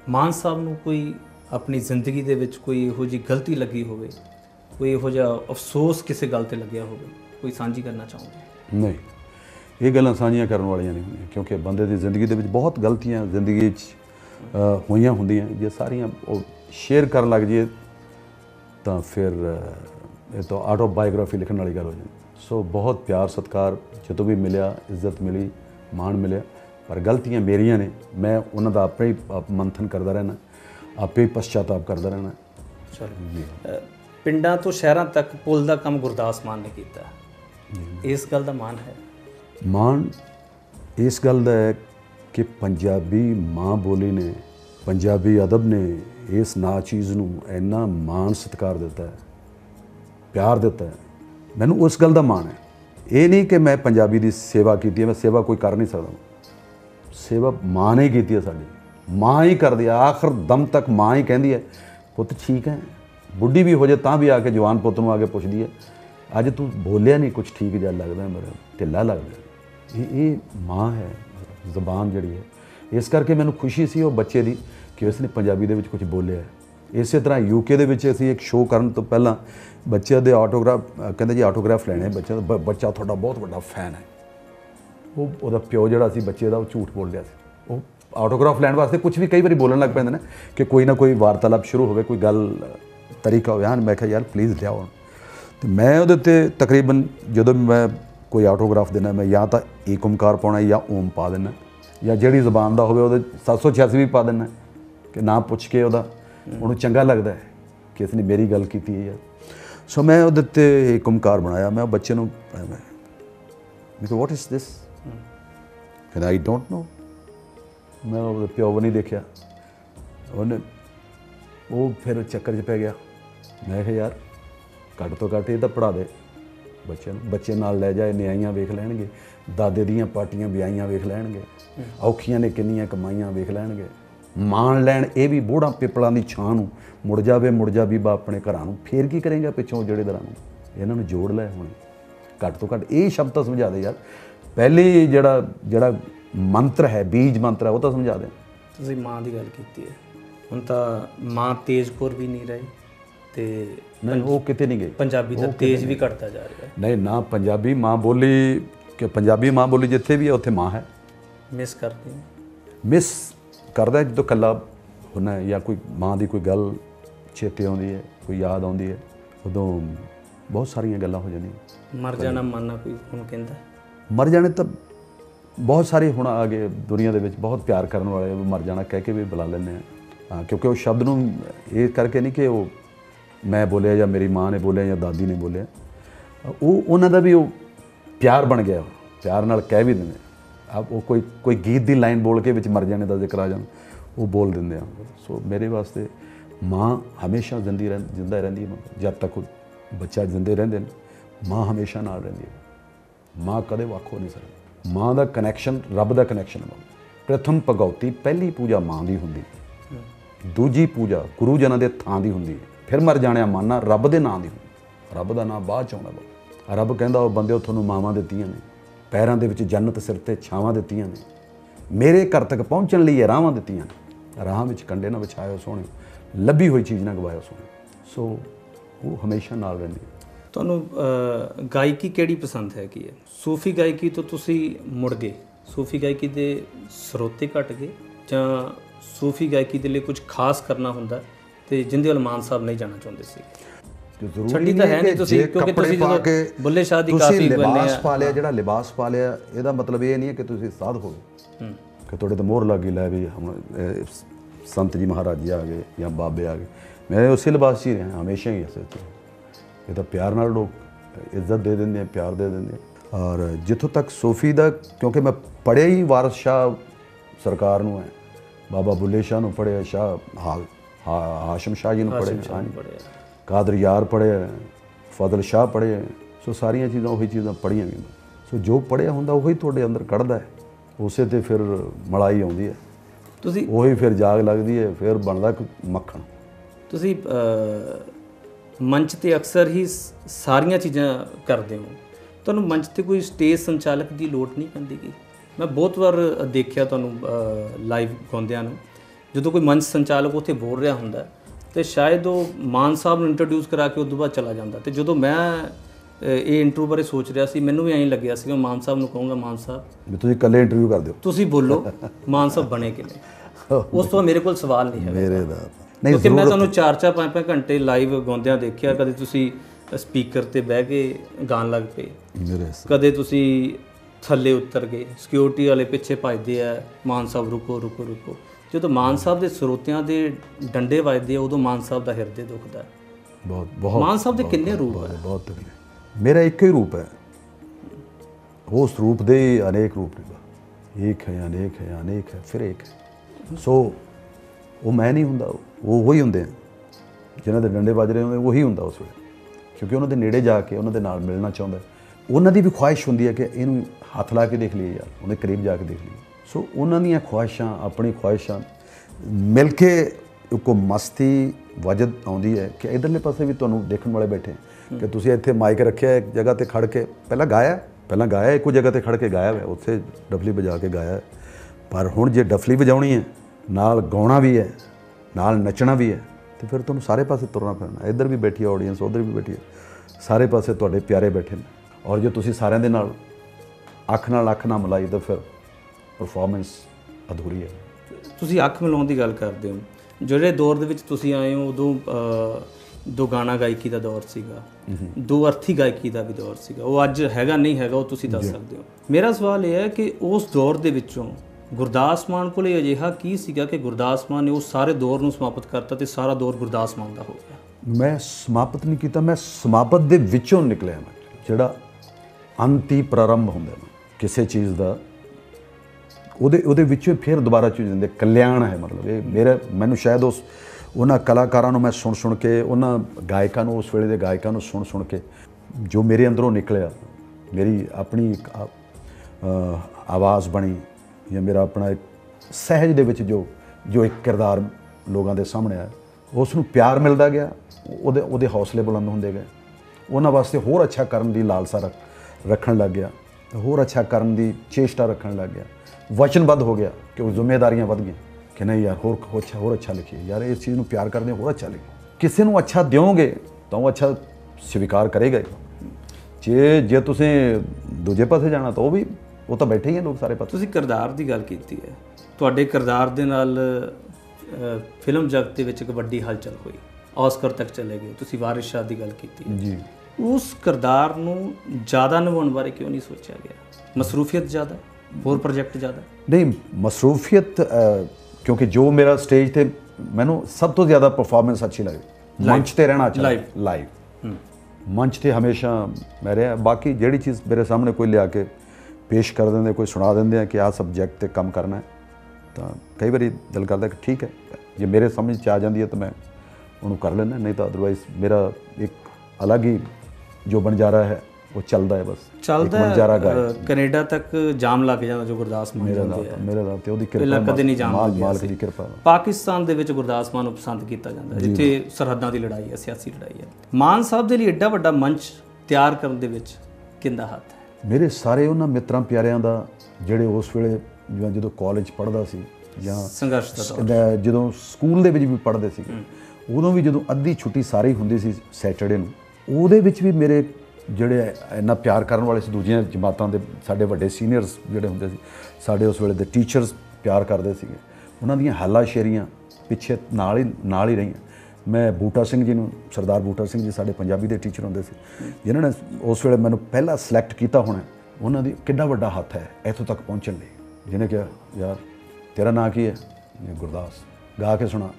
ਮਾਨ ਸਾਹਿਬ ਨੂੰ ਕੋਈ ਆਪਣੀ ਜ਼ਿੰਦਗੀ ਦੇ ਵਿੱਚ ਕੋਈ ਇਹੋ ਜਿਹੀ ਗਲਤੀ ਲੱਗੀ ਹੋਵੇ, ਕੋਈ ਇਹੋ ਜਿਹਾ ਅਫਸੋਸ ਕਿਸੇ ਗੱਲ ਤੇ ਲੱਗਿਆ ਹੋਵੇ, ਕੋਈ ਸਾਂਝੀ ਕਰਨਾ ਚਾਹੋਗੇ? ਨਹੀਂ, ਇਹ ਗੱਲਾਂ ਸਾਂਝੀਆਂ ਕਰਨ ਵਾਲੀਆਂ ਨਹੀਂ ਹੁੰਦੀਆਂ, ਕਿਉਂਕਿ ਬੰਦੇ ਦੀ ਜ਼ਿੰਦਗੀ ਦੇ ਵਿੱਚ ਬਹੁਤ ਗਲਤੀਆਂ ਜ਼ਿੰਦਗੀ 'ਚ ਹੋਈਆਂ ਹੁੰਦੀਆਂ। ਜੇ ਸਾਰੀਆਂ ਉਹ ਸ਼ੇਅਰ ਕਰਨ ਲੱਗ ਜਾਈਏ ਤਾਂ ਫਿਰ ਇਹ ਤਾਂ ਆਟੋਬਾਇਓਗ੍ਰਾਫੀ ਲਿਖਣ ਵਾਲੀ ਗੱਲ ਹੋ ਜਾਂਦੀ। ਸੋ ਬਹੁਤ ਪਿਆਰ ਸਤਿਕਾਰ ਜਦੋਂ ਵੀ ਮਿਲਿਆ, ਇੱਜ਼ਤ ਮਿਲੀ, ਮਾਣ ਮਿਲਿਆ, ਪਰ ਗਲਤੀਆਂ ਮੇਰੀਆਂ ਨੇ। ਮੈਂ ਉਹਨਾਂ ਦਾ ਆਪੇ ਹੀ ਮੰਥਨ ਕਰਦਾ ਰਹਿਣਾ, ਆਪੇ ਹੀ ਪਛਤਾਤਾਪ ਕਰਦਾ ਰਹਿਣਾ। ਚਲੋ, ਪਿੰਡਾਂ ਤੋਂ ਸ਼ਹਿਰਾਂ ਤੱਕ ਪੁਲ ਦਾ ਕੰਮ ਗੁਰਦਾਸ ਮਾਨ ਨੇ ਕੀਤਾ, ਇਸ ਗੱਲ ਦਾ ਮਾਣ ਹੈ? ਮਾਣ ਇਸ ਗੱਲ ਦਾ ਹੈ ਕਿ ਪੰਜਾਬੀ ਮਾਂ ਬੋਲੀ ਨੇ, ਪੰਜਾਬੀ ਅਦਬ ਨੇ ਇਸ ਨਾਚੀਜ਼ ਨੂੰ ਇੰਨਾ ਮਾਣ ਸਤਿਕਾਰ ਦਿੱਤਾ ਹੈ, ਪਿਆਰ ਦਿੱਤਾ ਹੈ। ਮੈਨੂੰ ਉਸ ਗੱਲ ਦਾ ਮਾਣ ਹੈ। ਇਹ ਨਹੀਂ ਕਿ ਮੈਂ ਪੰਜਾਬੀ ਦੀ ਸੇਵਾ ਕੀਤੀ ਹੈ, ਮੈਂ ਸੇਵਾ ਕੋਈ ਕਰ ਨਹੀਂ ਸਕਦਾ। ਸੇਵਾ ਮਾਂ ਨੇ ਕੀਤੀ ਹੈ, ਸਾਡੀ ਮਾਂ ਹੀ ਕਰਦੀ ਹੈ, ਆਖਰ ਦਮ ਤੱਕ ਮਾਂ ਹੀ ਕਹਿੰਦੀ ਹੈ ਪੁੱਤ ਠੀਕ ਹੈ। ਬੁੱਢੀ ਵੀ ਹੋ ਜਾਏ ਤਾਂ ਵੀ ਆ ਕੇ ਜਵਾਨ ਪੁੱਤ ਨੂੰ ਆ ਕੇ ਪੁੱਛਦੀ ਹੈ ਅੱਜ ਤੂੰ ਬੋਲਿਆ ਨਹੀਂ ਕੁਝ ਠੀਕ ਜਿਹਾ ਲੱਗਦਾ, ਮੇਰਾ ਢਿੱਲਾ ਲੱਗਦਾ। ਇਹ ਮਾਂ ਹੈ, ਜ਼ਬਾਨ ਜਿਹੜੀ ਹੈ। ਇਸ ਕਰਕੇ ਮੈਨੂੰ ਖੁਸ਼ੀ ਸੀ ਉਹ ਬੱਚੇ ਦੀ ਕਿ ਉਸਨੇ ਪੰਜਾਬੀ ਦੇ ਵਿੱਚ ਕੁਝ ਬੋਲਿਆ ਹੈ। ਇਸੇ ਤਰ੍ਹਾਂ ਯੂਕੇ ਦੇ ਵਿੱਚ ਅਸੀਂ ਇੱਕ ਸ਼ੋਅ ਕਰਨ ਤੋਂ ਪਹਿਲਾਂ ਬੱਚਿਆਂ ਦੇ ਆਟੋਗ੍ਰਾਫ ਕਹਿੰਦੇ ਜੀ ਆਟੋਗ੍ਰਾਫ ਲੈਣੇ, ਬੱਚਿਆਂ ਦਾ ਬੱਚਾ ਤੁਹਾਡਾ ਬਹੁਤ ਵੱਡਾ ਫੈਨ ਹੈ। ਉਹਦਾ ਪਿਓ ਜਿਹੜਾ ਸੀ ਬੱਚੇ ਦਾ, ਉਹ ਝੂਠ ਬੋਲ ਰਿਹਾ ਸੀ। ਉਹ ਆਟੋਗ੍ਰਾਫ ਲੈਣ ਵਾਸਤੇ ਕੁਝ ਵੀ ਕਈ ਵਾਰੀ ਬੋਲਣ ਲੱਗ ਪੈਂਦੇ ਨੇ ਕਿ ਕੋਈ ਨਾ ਕੋਈ ਵਾਰਤਾਲਾਪ ਸ਼ੁਰੂ ਹੋਵੇ, ਕੋਈ ਗੱਲ ਤਰੀਕਾ ਹੋਵੇ। ਹਾਂ, ਮੈਂ ਕਿਹਾ ਯਾਰ ਪਲੀਜ਼ ਲਿਆਓ। ਅਤੇ ਮੈਂ ਉਹਦੇ 'ਤੇ ਤਕਰੀਬਨ ਜਦੋਂ ਮੈਂ ਕੋਈ ਆਟੋਗ੍ਰਾਫ ਦੇਣਾ, ਮੈਂ ਜਾਂ ਤਾਂ ਏਕ ਓਮਕਾਰ ਪਾਉਣਾ ਜਾਂ ਓਮ ਪਾ ਦੇਣਾ, ਜਾਂ ਜਿਹੜੀ ਜ਼ਬਾਨ ਦਾ ਹੋਵੇ ਉਹਦੇ 786 ਵੀ ਪਾ ਦੇਣਾ ਕਿ ਨਾ ਪੁੱਛ ਕੇ ਉਹਨੂੰ ਚੰਗਾ ਲੱਗਦਾ ਹੈ ਕਿ ਇਸਨੇ ਮੇਰੀ ਗੱਲ ਕੀਤੀ ਹੈ ਯਾਰ। ਸੋ ਮੈਂ ਉਹਦੇ 'ਤੇ ਏਕ ਓਮਕਾਰ ਬਣਾਇਆ। ਮੈਂ ਬੱਚੇ ਨੂੰ ਮੈਂ ਕਿਹਾ ਵਾਟ ਇਜ਼ ਦਿਸ, ਕਹਿੰਦਾ ਆਈ ਡੋਂਟ ਨੋ। ਮੈਂ ਉਹਦਾ ਪਿਓ ਵੀ ਨਹੀਂ ਦੇਖਿਆ, ਉਹ ਫਿਰ ਚੱਕਰ 'ਚ ਪੈ ਗਿਆ। ਮੈਂ ਕਿਹਾ ਯਾਰ ਘੱਟ ਤੋਂ ਘੱਟ ਇਹ ਤਾਂ ਪੜ੍ਹਾ ਦੇ ਬੱਚਿਆਂ ਨੂੰ, ਬੱਚੇ ਨਾਲ ਲੈ ਜਾਏ, ਨਿਆਈਆਂ ਵੇਖ ਲੈਣਗੇ, ਦਾਦੇ ਦੀਆਂ ਪਾਰਟੀਆਂ ਵਿਆਹੀਆਂ ਵੇਖ ਲੈਣਗੇ, ਔਖੀਆਂ ਨੇ ਕਿੰਨੀਆਂ ਕਮਾਈਆਂ ਵੇਖ ਲੈਣਗੇ, ਮਾਣ ਲੈਣ। ਇਹ ਵੀ ਬੋੜਾਂ ਪਿੱਪਲਾਂ ਦੀ ਛਾਂ ਨੂੰ ਮੁੜ ਜਾ ਬੀਬਾ ਆਪਣੇ ਘਰਾਂ ਨੂੰ, ਫੇਰ ਕੀ ਕਰੇਗਾ ਪਿੱਛੋਂ ਜਿਹੜੇ ਦਰਾਂ ਨੂੰ। ਇਹਨਾਂ ਨੂੰ ਜੋੜ ਲੈ ਹੁਣ, ਘੱਟ ਤੋਂ ਘੱਟ ਇਹ ਸ਼ਬਦ ਤਾਂ ਸਮਝਾ ਦੇ ਯਾਰ। ਪਹਿਲੀ ਜਿਹੜਾ ਮੰਤਰ ਹੈ, ਬੀਜ ਮੰਤਰ ਹੈ, ਉਹ ਤਾਂ ਸਮਝਾ ਦੇ। ਤੁਸੀਂ ਮਾਂ ਦੀ ਗੱਲ ਕੀਤੀ ਹੈ, ਹੁਣ ਤਾਂ ਮਾਂ ਤੇਜ ਕੌਰ ਵੀ ਨਹੀਂ ਰਹੀ ਤੇ ਨਹੀਂ, ਉਹ ਕਿਤੇ ਨਹੀਂ ਗਈ। ਪੰਜਾਬੀ ਦਾ ਤੇਜ ਵੀ ਘਟਦਾ ਜਾ ਰਿਹਾ। ਨਹੀਂ ਨਾ, ਪੰਜਾਬੀ ਮਾਂ ਬੋਲੀ ਕਿ ਪੰਜਾਬੀ ਮਾਂ ਬੋਲੀ ਜਿੱਥੇ ਵੀ ਹੈ ਉੱਥੇ ਮਾਂ ਹੈ। ਮਿਸ ਕਰਦੇ ਹੋ? ਮਿਸ ਕਰਦਾ ਜਦੋਂ ਇਕੱਲਾ ਹੁੰਦਾ ਜਾਂ ਕੋਈ ਮਾਂ ਦੀ ਕੋਈ ਗੱਲ ਚੇਤੇ ਆਉਂਦੀ ਹੈ, ਕੋਈ ਯਾਦ ਆਉਂਦੀ ਹੈ, ਉਦੋਂ ਬਹੁਤ ਸਾਰੀਆਂ ਗੱਲਾਂ ਹੋ ਜਾਂਦੀਆਂ। ਮਰ ਜਾਣਾ ਮਾਨਾ ਕੋਈ ਹੁਣ ਕਹਿੰਦਾ? ਮਰ ਜਾਣੇ ਤਾਂ ਬਹੁਤ ਸਾਰੇ ਹੁਣ ਆ ਗਏ ਦੁਨੀਆ ਦੇ ਵਿੱਚ, ਬਹੁਤ ਪਿਆਰ ਕਰਨ ਵਾਲੇ ਮਰ ਜਾਣਾ ਕਹਿ ਕੇ ਵੀ ਬੁਲਾ ਲੈਂਦੇ ਹਾਂ, ਕਿਉਂਕਿ ਉਹ ਸ਼ਬਦ ਨੂੰ ਇਹ ਕਰਕੇ ਨਹੀਂ ਕਿ ਉਹ ਮੈਂ ਬੋਲਿਆ ਜਾਂ ਮੇਰੀ ਮਾਂ ਨੇ ਬੋਲਿਆ ਜਾਂ ਦਾਦੀ ਨੇ ਬੋਲਿਆ, ਉਹਨਾਂ ਦਾ ਵੀ ਉਹ ਪਿਆਰ ਬਣ ਗਿਆ, ਪਿਆਰ ਨਾਲ ਕਹਿ ਵੀ ਦਿੰਦੇ ਆ। ਉਹ ਕੋਈ ਗੀਤ ਦੀ ਲਾਈਨ ਬੋਲ ਕੇ ਵਿੱਚ ਮਰ ਜਾਣੇ ਦਾ ਜ਼ਿਕਰ ਆ ਜਾਣ, ਉਹ ਬੋਲ ਦਿੰਦੇ ਆ। ਸੋ ਮੇਰੇ ਵਾਸਤੇ ਮਾਂ ਹਮੇਸ਼ਾ ਜਿੰਦਾ ਰਹਿੰਦੀ ਹੈ। ਜਦ ਤੱਕ ਬੱਚਾ ਜਿੰਦੇ ਰਹਿੰਦੇ ਨੇ, ਮਾਂ ਹਮੇਸ਼ਾ ਨਾਲ ਰਹਿੰਦੀ ਹੈ। ਮਾਂ ਕਦੇ ਵੱਖ ਹੋ ਨਹੀਂ ਸਕਦੀ। ਮਾਂ ਦਾ ਕਨੈਕਸ਼ਨ ਰੱਬ ਦਾ ਕਨੈਕਸ਼ਨ ਹੈ। ਪ੍ਰਥਮ ਭਗਉਤੀ, ਪਹਿਲੀ ਪੂਜਾ ਮਾਂ ਦੀ ਹੁੰਦੀ, ਦੂਜੀ ਪੂਜਾ ਗੁਰੂ ਜਨਾਂ ਦੇ ਥਾਂ ਦੀ ਹੁੰਦੀ ਹੈ, ਫਿਰ ਮਰ ਜਾਣਿਆ ਮਾਨਾ ਰੱਬ ਦੇ ਨਾਂ ਦੀ ਹੁੰਦੀ। ਰੱਬ ਦਾ ਨਾਂ ਬਾਅਦ 'ਚ ਆਉਂਦਾ। ਰੱਬ ਕਹਿੰਦਾ ਉਹ ਬੰਦਿਓ ਤੁਹਾਨੂੰ ਮਾਵਾਂ ਦਿੱਤੀਆਂ ਨੇ, ਪੈਰਾਂ ਦੇ ਵਿੱਚ ਜੰਨਤ, ਸਿਰ 'ਤੇ ਛਾਵਾਂ ਦਿੱਤੀਆਂ ਨੇ, ਮੇਰੇ ਘਰ ਤੱਕ ਪਹੁੰਚਣ ਲਈ ਇਹ ਰਾਹਾਂ ਦਿੱਤੀਆਂ ਨੇ, ਰਾਹਾਂ ਵਿੱਚ ਕੰਡੇ ਨਾ ਵਿਛਾਇਓ ਸੋਹਣੇ, ਲੱਭੀ ਹੋਈ ਚੀਜ਼ ਨਾ ਗਵਾਇਓ ਸੋਹਣੇ। ਸੋ ਉਹ ਹਮੇਸ਼ਾ ਨਾਲ ਰਹਿੰਦੀ ਹੈ। ਤੁਹਾਨੂੰ ਗਾਇਕੀ ਕਿਹੜੀ ਪਸੰਦ ਹੈਗੀ ਹੈ? ਸੂਫੀ ਗਾਇਕੀ ਤੋਂ ਤੁਸੀਂ ਮੁੜ ਗਏ, ਸੂਫੀ ਗਾਇਕੀ ਦੇ ਸਰੋਤੇ ਘਟ ਗਏ, ਜਾਂ ਸੂਫੀ ਗਾਇਕੀ ਦੇ ਲਈ ਕੁਝ ਖਾਸ ਕਰਨਾ ਹੁੰਦਾ ਤੇ ਜਿੰਦੇ ਵੱਲ ਮਾਨ ਸਾਹਿਬ ਨਹੀਂ ਜਾਣਾ ਚਾਹੁੰਦੇ ਸੀ? ਛੱਡੀ ਤਾਂ ਹੈ ਨਹੀਂ ਤੁਸੀਂ, ਕਿਉਂਕਿ ਤੁਸੀਂ ਜਦੋਂ ਬੁੱਲੇ ਸ਼ਾਹ ਦੀ ਕਾਫੀ ਲਿਬਾਸ ਪਾ ਲਿਆ, ਜਿਹੜਾ ਲਿਬਾਸ ਪਾ ਲਿਆ, ਇਹਦਾ ਮਤਲਬ ਇਹ ਨਹੀਂ ਹੈ ਕਿ ਤੁਸੀਂ ਸਾਧ ਹੋ ਗਏ, ਕਿ ਤੁਹਾਡੇ ਤੇ ਮੋਹਰ ਲੱਗੀ ਲੈ ਵੀ ਹੁਣ ਸੰਤ ਜੀ ਮਹਾਰਾਜ ਜੀ ਆ ਗਏ ਜਾਂ ਬਾਬੇ ਆ ਗਏ। ਮੈਂ ਉਸੇ ਲਿਬਾਸ 'ਚ ਹੀ ਰਿਹਾ ਹਮੇਸ਼ਾ ਹੀ। ਇਹ ਤਾਂ ਪਿਆਰ ਨਾਲ ਲੋਕ ਇੱਜ਼ਤ ਦੇ ਦਿੰਦੇ ਆ, ਪਿਆਰ ਦੇ ਦਿੰਦੇ ਆ। ਔਰ ਜਿੱਥੋਂ ਤੱਕ ਸੂਫੀ ਦਾ, ਕਿਉਂਕਿ ਮੈਂ ਪੜ੍ਹਿਆ ਹੀ ਵਾਰਿਸ ਸ਼ਾਹ ਸਰਕਾਰ ਨੂੰ ਹੈ, ਬਾਬਾ ਬੁੱਲੇ ਸ਼ਾਹ ਨੂੰ ਪੜ੍ਹਿਆ, ਹਾਸ਼ਮ ਸ਼ਾਹ ਜੀ ਨੂੰ ਪੜ੍ਹਿਆ, ਕਾਦਰ ਯਾਰ ਪੜ੍ਹਿਆ, ਫਜ਼ਲ ਸ਼ਾਹ ਪੜ੍ਹਿਆ। ਸੋ ਸਾਰੀਆਂ ਚੀਜ਼ਾਂ ਉਹੀ ਚੀਜ਼ਾਂ ਪੜ੍ਹੀਆਂ ਵੀ। ਸੋ ਜੋ ਪੜ੍ਹਿਆ ਹੁੰਦਾ ਉਹੀ ਤੁਹਾਡੇ ਅੰਦਰ ਕੱਢਦਾ ਹੈ, ਉਸੇ 'ਤੇ ਫਿਰ ਮਲਾਈ ਆਉਂਦੀ ਹੈ, ਤੁਸੀਂ ਉਹੀ ਫਿਰ ਜਾਗ ਲੱਗਦੀ ਹੈ, ਫਿਰ ਬਣਦਾ ਮੱਖਣ। ਤੁਸੀਂ ਮੰਚ 'ਤੇ ਅਕਸਰ ਹੀ ਸਾਰੀਆਂ ਚੀਜ਼ਾਂ ਕਰਦੇ ਹੋ, ਤੁਹਾਨੂੰ ਮੰਚ 'ਤੇ ਕੋਈ ਸਟੇਜ ਸੰਚਾਲਕ ਦੀ ਲੋੜ ਨਹੀਂ ਪੈਂਦੀ? ਗੀ ਮੈਂ ਬਹੁਤ ਵਾਰ ਦੇਖਿਆ ਤੁਹਾਨੂੰ ਲਾਈਵ ਗਾਉਂਦਿਆਂ ਨੂੰ ਜਦੋਂ ਕੋਈ ਮੰਚ ਸੰਚਾਲਕ ਉੱਥੇ ਬੋਲ ਰਿਹਾ ਹੁੰਦਾ ਤੇ ਸ਼ਾਇਦ ਉਹ ਮਾਨ ਸਾਹਿਬ ਨੂੰ ਇੰਟਰੋਡਿਊਸ ਕਰਾ ਕੇ ਉਦੋਂ ਬਾਅਦ ਚਲਾ ਜਾਂਦਾ। ਤੇ ਜਦੋਂ ਮੈਂ ਇਹ ਇੰਟਰਵਿਊ ਬਾਰੇ ਸੋਚ ਰਿਹਾ ਸੀ, ਮੈਨੂੰ ਵੀ ਐਂ ਲੱਗਿਆ ਸੀ ਕਿ ਮਾਨ ਸਾਹਿਬ ਨੂੰ ਕਹੂੰਗਾ, ਮਾਨ ਸਾਹਿਬ ਵੀ ਤੁਸੀਂ ਇਕੱਲੇ ਇੰਟਰਵਿਊ ਕਰ ਦਿਓ, ਤੁਸੀਂ ਬੋਲੋ ਮਾਨ ਸਾਹਿਬ ਬਣੇ ਕਿ ਨਹੀਂ। ਉਸ ਤੋਂ ਮੇਰੇ ਕੋਲ ਸਵਾਲ ਨਹੀਂ ਹੈ ਮੇਰੇ ਦਾ ਨਹੀਂ, ਕਿਉਂਕਿ ਮੈਂ ਤੁਹਾਨੂੰ 4-4 5-5 ਘੰਟੇ ਲਾਈਵ ਗਾਉਂਦਿਆਂ ਦੇਖਿਆ। ਕਦੇ ਤੁਸੀਂ ਸਪੀਕਰ ਤੇ ਬਹਿ ਕੇ ਗਾਣ ਲੱਗ ਪਏ, ਕਦੇ ਤੁਸੀਂ ਥੱਲੇ ਉਤਰ ਗਏ, ਸਿਕਿਉਰਿਟੀ ਵਾਲੇ ਪਿੱਛੇ ਭੱਜਦੇ ਆ, ਮਾਨ ਸਾਹਿਬ ਰੁਕੋ ਰੁਕੋ ਰੁਕੋ। ਜਦੋਂ ਮਾਨ ਸਾਹਿਬ ਦੇ ਸਰੋਤਿਆਂ ਦੇ ਡੰਡੇ ਵੱਜਦੇ ਆ ਉਦੋਂ ਮਾਨ ਸਾਹਿਬ ਦਾ ਹਿਰਦੇ ਦੁਖਦਾ। ਬਹੁਤ ਮਾਨ ਸਾਹਿਬ ਦੇ ਕਿੰਨੇ ਰੂਪ ਹੈ? ਬਹੁਤ ਤਕਲੀਫ। ਮੇਰਾ ਇੱਕ ਹੀ ਰੂਪ ਹੈ, ਉਸ ਰੂਪ ਦੇ ਅਨੇਕ ਰੂਪ ਨੇ। ਇੱਕ ਹੈ, ਅਨੇਕ ਹੈ, ਅਨੇਕ ਹੈ, ਫਿਰ ਇੱਕ ਹੈ। ਸੋ ਉਹ ਮੈਂ ਨਹੀਂ ਹੁੰਦਾ, ਉਹ ਉਹੀ ਹੁੰਦੇ ਆ ਜਿਨ੍ਹਾਂ ਦੇ ਡੰਡੇ ਵੱਜ ਰਹੇ ਹੁੰਦੇ, ਉਹੀ ਹੁੰਦਾ ਉਸ ਵੇਲੇ, ਕਿਉਂਕਿ ਉਹਨਾਂ ਦੇ ਨੇੜੇ ਜਾ ਕੇ ਉਹਨਾਂ ਦੇ ਨਾਲ ਮਿਲਣਾ ਚਾਹੁੰਦਾ। ਉਹਨਾਂ ਦੀ ਵੀ ਖੁਆਇਸ਼ ਹੁੰਦੀ ਹੈ ਕਿ ਇਹਨੂੰ ਹੱਥ ਲਾ ਕੇ ਦੇਖ ਲਈਏ ਯਾਰ, ਉਹਦੇ ਕਰੀਬ ਜਾ ਕੇ ਦੇਖ ਲਈਏ। ਸੋ ਉਹਨਾਂ ਦੀਆਂ ਖੁਆਇਸ਼ਾਂ, ਆਪਣੀ ਖੁਆਇਸ਼ਾਂ ਮਿਲ ਕੇ ਇੱਕੋ ਮਸਤੀ ਵਜਦ ਆਉਂਦੀ ਹੈ ਕਿ ਇਧਰਲੇ ਪਾਸੇ ਵੀ ਤੁਹਾਨੂੰ ਦੇਖਣ ਵਾਲੇ ਬੈਠੇ ਕਿ ਤੁਸੀਂ ਇੱਥੇ ਮਾਈਕ ਰੱਖਿਆ ਇੱਕ ਜਗ੍ਹਾ ਤੇ ਖੜ ਕੇ ਪਹਿਲਾਂ ਗਾਇਆ ਇੱਕੋ ਜਗ੍ਹਾ ਤੇ ਖੜ ਕੇ ਗਾਇਆ ਹੋਇਆ, ਉੱਥੇ ਡਫਲੀ ਵਜਾ ਕੇ ਗਾਇਆ। ਪਰ ਹੁਣ ਜੇ ਡਫਲੀ ਵਜਾਉਣੀ ਹੈ, ਨਾਲ ਗਾਉਣਾ ਵੀ ਹੈ, ਨਾਲ ਨੱਚਣਾ ਵੀ ਹੈ, ਤੇ ਫਿਰ ਤੁਹਾਨੂੰ ਸਾਰੇ ਪਾਸੇ ਤੁਰਨਾ ਪੈਣਾ। ਇੱਧਰ ਵੀ ਬੈਠੀ ਆਡੀਅנס, ਉੱਧਰ ਵੀ ਬੈਠੀ ਹੈ, ਸਾਰੇ ਪਾਸੇ ਤੁਹਾਡੇ ਪਿਆਰੇ ਬੈਠੇ ਨੇ। ਔਰ ਜੇ ਤੁਸੀਂ ਸਾਰਿਆਂ ਦੇ ਨਾਲ ਅੱਖ ਨਾ ਮਿਲਾਈ ਤਾਂ ਫਿਰ ਪਰਫਾਰਮੈਂਸ ਅਧੂਰੀ ਹੈ। ਤੁਸੀਂ ਅੱਖ ਮਿਲਾਉਣ ਦੀ ਗੱਲ ਕਰਦੇ ਹੋ, ਜਿਹੜੇ ਦੌਰ ਦੇ ਵਿੱਚ ਤੁਸੀਂ ਆਏ ਹੋ ਉਦੋਂ ਦੋ ਗਾਣਾ ਗਾਇਕੀ ਦਾ ਦੌਰ ਸੀਗਾ, ਦੋ ਅਰਥੀ ਗਾਇਕੀ ਦਾ ਵੀ ਦੌਰ ਸੀਗਾ। ਉਹ ਅੱਜ ਹੈਗਾ ਨਹੀਂ ਹੈਗਾ, ਉਹ ਤੁਸੀਂ ਦੱਸ ਸਕਦੇ ਹੋ। ਮੇਰਾ ਸਵਾਲ ਇਹ ਹੈ ਕਿ ਉਸ ਦੌਰ ਦੇ ਵਿੱਚੋਂ ਗੁਰਦਾਸ ਮਾਨ ਕੋਲੇ ਅਜਿਹਾ ਕੀ ਸੀਗਾ ਕਿ ਗੁਰਦਾਸ ਮਾਨ ਨੇ ਉਸ ਸਾਰੇ ਦੌਰ ਨੂੰ ਸਮਾਪਤ ਕਰਤਾ ਤੇ ਸਾਰਾ ਦੌਰ ਗੁਰਦਾਸ ਮਾਨ ਦਾ ਹੋ ਗਿਆ? ਮੈਂ ਸਮਾਪਤ ਨਹੀਂ ਕੀਤਾ, ਮੈਂ ਸਮਾਪਤ ਦੇ ਵਿੱਚੋਂ ਨਿਕਲਿਆ। ਮੈਂ ਜਿਹੜਾ ਅੰਤੀ ਪ੍ਰਾਰੰਭ ਹੁੰਦਾ ਨਾ ਕਿਸੇ ਚੀਜ਼ ਦਾ, ਉਹਦੇ ਵਿੱਚੋਂ ਫਿਰ ਦੁਬਾਰਾ ਚੀਜ਼ ਦਿੰਦੇ ਕਲਿਆਣ ਹੈ। ਮਤਲਬ ਇਹ ਮੈਨੂੰ ਸ਼ਾਇਦ ਉਹਨਾਂ ਕਲਾਕਾਰਾਂ ਨੂੰ ਮੈਂ ਸੁਣ ਕੇ, ਉਹਨਾਂ ਗਾਇਕਾਂ ਨੂੰ, ਉਸ ਵੇਲੇ ਦੇ ਗਾਇਕਾਂ ਨੂੰ ਸੁਣ ਕੇ ਜੋ ਮੇਰੇ ਅੰਦਰੋਂ ਨਿਕਲਿਆ, ਮੇਰੀ ਆਪਣੀ ਆਵਾਜ਼ ਬਣੀ, ਜਾਂ ਮੇਰਾ ਆਪਣਾ ਇੱਕ ਸਹਿਜ ਦੇ ਵਿੱਚ ਜੋ ਇੱਕ ਕਿਰਦਾਰ ਲੋਕਾਂ ਦੇ ਸਾਹਮਣੇ ਆਇਆ, ਉਸ ਨੂੰ ਪਿਆਰ ਮਿਲਦਾ ਗਿਆ, ਉਹਦੇ ਹੌਸਲੇ ਬੁਲੰਦ ਹੁੰਦੇ ਗਏ। ਉਹਨਾਂ ਵਾਸਤੇ ਹੋਰ ਅੱਛਾ ਕਰਨ ਦੀ ਲਾਲਸਾ ਰੱਖਣ ਲੱਗ ਗਿਆ, ਹੋਰ ਅੱਛਾ ਕਰਨ ਦੀ ਚੇਸ਼ਟਾ ਰੱਖਣ ਲੱਗ ਗਿਆ, ਵਚਨਬੱਧ ਹੋ ਗਿਆ ਕਿ ਉਹ ਜ਼ਿੰਮੇਵਾਰੀਆਂ ਵੱਧ ਗਈਆਂ ਕਿ ਨਹੀਂ ਯਾਰ ਹੋਰ ਅੱਛਾ ਲਿਖੀਏ, ਯਾਰ ਇਸ ਚੀਜ਼ ਨੂੰ ਪਿਆਰ ਕਰਦੇ ਹੋਰ ਅੱਛਾ ਲਿਖੀਏ। ਕਿਸੇ ਨੂੰ ਅੱਛਾ ਦਿਓਗੇ ਤਾਂ ਉਹ ਅੱਛਾ ਸਵੀਕਾਰ ਕਰੇਗਾ ਹੀ। ਜੇ ਤੁਸੀਂ ਦੂਜੇ ਪਾਸੇ ਜਾਣਾ ਤਾਂ ਉਹ ਤਾਂ ਬੈਠੇ ਹੀ ਲੋਕ ਸਾਰੇ ਪਾਸੇ। ਤੁਸੀਂ ਕਿਰਦਾਰ ਦੀ ਗੱਲ ਕੀਤੀ ਹੈ, ਤੁਹਾਡੇ ਕਿਰਦਾਰ ਦੇ ਨਾਲ ਫਿਲਮ ਜਗਤ ਦੇ ਵਿੱਚ ਇੱਕ ਵੱਡੀ ਹਲਚਲ ਹੋਈ, ਆਸਕਰ ਤੱਕ ਚਲੇ ਗਏ। ਤੁਸੀਂ ਵਾਰਿਸ ਸ਼ਾਹ ਦੀ ਗੱਲ ਕੀਤੀ ਜੀ, ਉਸ ਕਿਰਦਾਰ ਨੂੰ ਜ਼ਿਆਦਾ ਨਿਭਾਉਣ ਬਾਰੇ ਕਿਉਂ ਨਹੀਂ ਸੋਚਿਆ ਗਿਆ? ਮਸਰੂਫੀਅਤ ਜ਼ਿਆਦਾ, ਹੋਰ ਪ੍ਰੋਜੈਕਟ ਜ਼ਿਆਦਾ? ਨਹੀਂ, ਮਸਰੂਫੀਅਤ ਕਿਉਂਕਿ ਜੋ ਮੇਰਾ ਸਟੇਜ ਤੇ ਮੈਨੂੰ ਸਭ ਤੋਂ ਜ਼ਿਆਦਾ ਪਰਫਾਰਮੈਂਸ ਅੱਛੀ ਲੱਗਦੀ, ਮੰਚ ਤੇ ਰਹਿਣਾ ਅੱਛਾ, ਲਾਈਵ ਮੰਚ ਤੇ ਹਮੇਸ਼ਾ ਮੈਂ ਰਿਹਾ। ਬਾਕੀ ਜਿਹੜੀ ਚੀਜ਼ ਮੇਰੇ ਸਾਹਮਣੇ ਕੋਈ ਲਿਆ ਕੇ ਪੇਸ਼ ਕਰ ਦਿੰਦੇ, ਕੋਈ ਸੁਣਾ ਦਿੰਦੇ ਆ ਕਿ ਆਹ ਸਬਜੈਕਟ ਤੇ ਕੰਮ ਕਰਨਾ ਹੈ, ਤਾਂ ਕਈ ਵਾਰੀ ਦਿਲ ਕਰਦਾ ਕਿ ਠੀਕ ਹੈ, ਜੇ ਮੇਰੇ ਸਮਝ 'ਚ ਆ ਜਾਂਦੀ ਹੈ ਤਾਂ ਮੈਂ ਉਹਨੂੰ ਕਰ ਲੈਂਦਾ, ਨਹੀਂ ਤਾਂ ਅਦਰਵਾਈਜ਼ ਮੇਰਾ ਇੱਕ ਅਲੱਗ ਹੀ ਜੋ ਬਣਜਾਰਾ ਹੈ ਉਹ ਚੱਲਦਾ ਹੈ, ਬਸ ਚੱਲਦਾ ਹੈ। ਕੈਨੇਡਾ ਤੱਕ ਜਾਮ ਲੱਗ ਜਾਂਦਾ ਜੋ ਗੁਰਦਾਸ ਮਾਨ ਮੇਰੇ ਦਾ ਤੇ ਉਹਦੀ ਕਿਰਪਾ, ਕਦੇ ਨਹੀਂ ਜਾਮ ਮਾਲਕ ਦੀ ਕਿਰਪਾ। ਪਾਕਿਸਤਾਨ ਦੇ ਵਿੱਚ ਗੁਰਦਾਸ ਮਾਨ ਨੂੰ ਪਸੰਦ ਕੀਤਾ ਜਾਂਦਾ, ਜਿੱਥੇ ਸਰਹੱਦਾਂ ਦੀ ਲੜਾਈ ਹੈ, ਸਿਆਸੀ ਲੜਾਈ ਹੈ। ਮਾਨ ਸਾਹਿਬ ਦੇ ਲਈ ਐਡਾ ਵੱਡਾ ਮੰਚ ਤਿਆਰ ਕਰਨ ਦੇ ਵਿੱਚ ਕਿੰਦਾ ਹੱਥ ਹੈ? ਮੇਰੇ ਸਾਰੇ ਉਹਨਾਂ ਮਿੱਤਰਾਂ ਪਿਆਰਿਆਂ ਦਾ, ਜਿਹੜੇ ਉਸ ਵੇਲੇ ਜਦੋਂ ਕਾਲਜ ਪੜ੍ਹਦਾ ਸੀ ਜਾਂ ਸੰਘਰਸ਼ ਦਾ ਜਦੋਂ ਸਕੂਲ ਦੇ ਵਿੱਚ ਵੀ ਪੜ੍ਹਦੇ ਸੀ, ਉਦੋਂ ਵੀ ਜਦੋਂ ਅੱਧੀ ਛੁੱਟੀ ਸਾਰੀ ਹੁੰਦੀ ਸੀ ਸੈਟਰਡੇ ਨੂੰ, ਉਹਦੇ ਵਿੱਚ ਵੀ ਮੇਰੇ ਜਿਹੜੇ ਇੰਨਾ ਪਿਆਰ ਕਰਨ ਵਾਲੇ ਸੀ, ਦੂਜੀਆਂ ਜਮਾਤਾਂ ਦੇ ਸਾਡੇ ਵੱਡੇ ਸੀਨੀਅਰਸ ਜਿਹੜੇ ਹੁੰਦੇ ਸੀ, ਸਾਡੇ ਉਸ ਵੇਲੇ ਦੇ ਟੀਚਰਸ ਪਿਆਰ ਕਰਦੇ ਸੀਗੇ। ਉਹਨਾਂ ਦੀਆਂ ਹਾਲਾ ਸ਼ੇਰੀਆਂ ਪਿੱਛੇ ਨਾਲ ਹੀ ਰਹੀਆਂ। ਮੈਂ ਬੂਟਾ ਸਿੰਘ ਜੀ ਨੂੰ, ਸਰਦਾਰ ਬੂਟਾ ਸਿੰਘ ਜੀ ਸਾਡੇ ਪੰਜਾਬੀ ਦੇ ਟੀਚਰ ਹੁੰਦੇ ਸੀ, ਜਿਨ੍ਹਾਂ ਨੇ ਉਸ ਵੇਲੇ ਮੈਨੂੰ ਪਹਿਲਾਂ ਸਿਲੈਕਟ ਕੀਤਾ ਹੋਣਾ, ਉਹਨਾਂ ਦੀ ਕਿੱਡਾ ਵੱਡਾ ਹੱਥ ਹੈ ਇੱਥੋਂ ਤੱਕ ਪਹੁੰਚਣ ਲਈ। ਜਿਹਨੇ ਕਿਹਾ ਯਾਰ ਤੇਰਾ ਨਾਂ ਕੀ ਹੈ? ਗੁਰਦਾਸ। ਗਾ ਕੇ ਸੁਣਾ।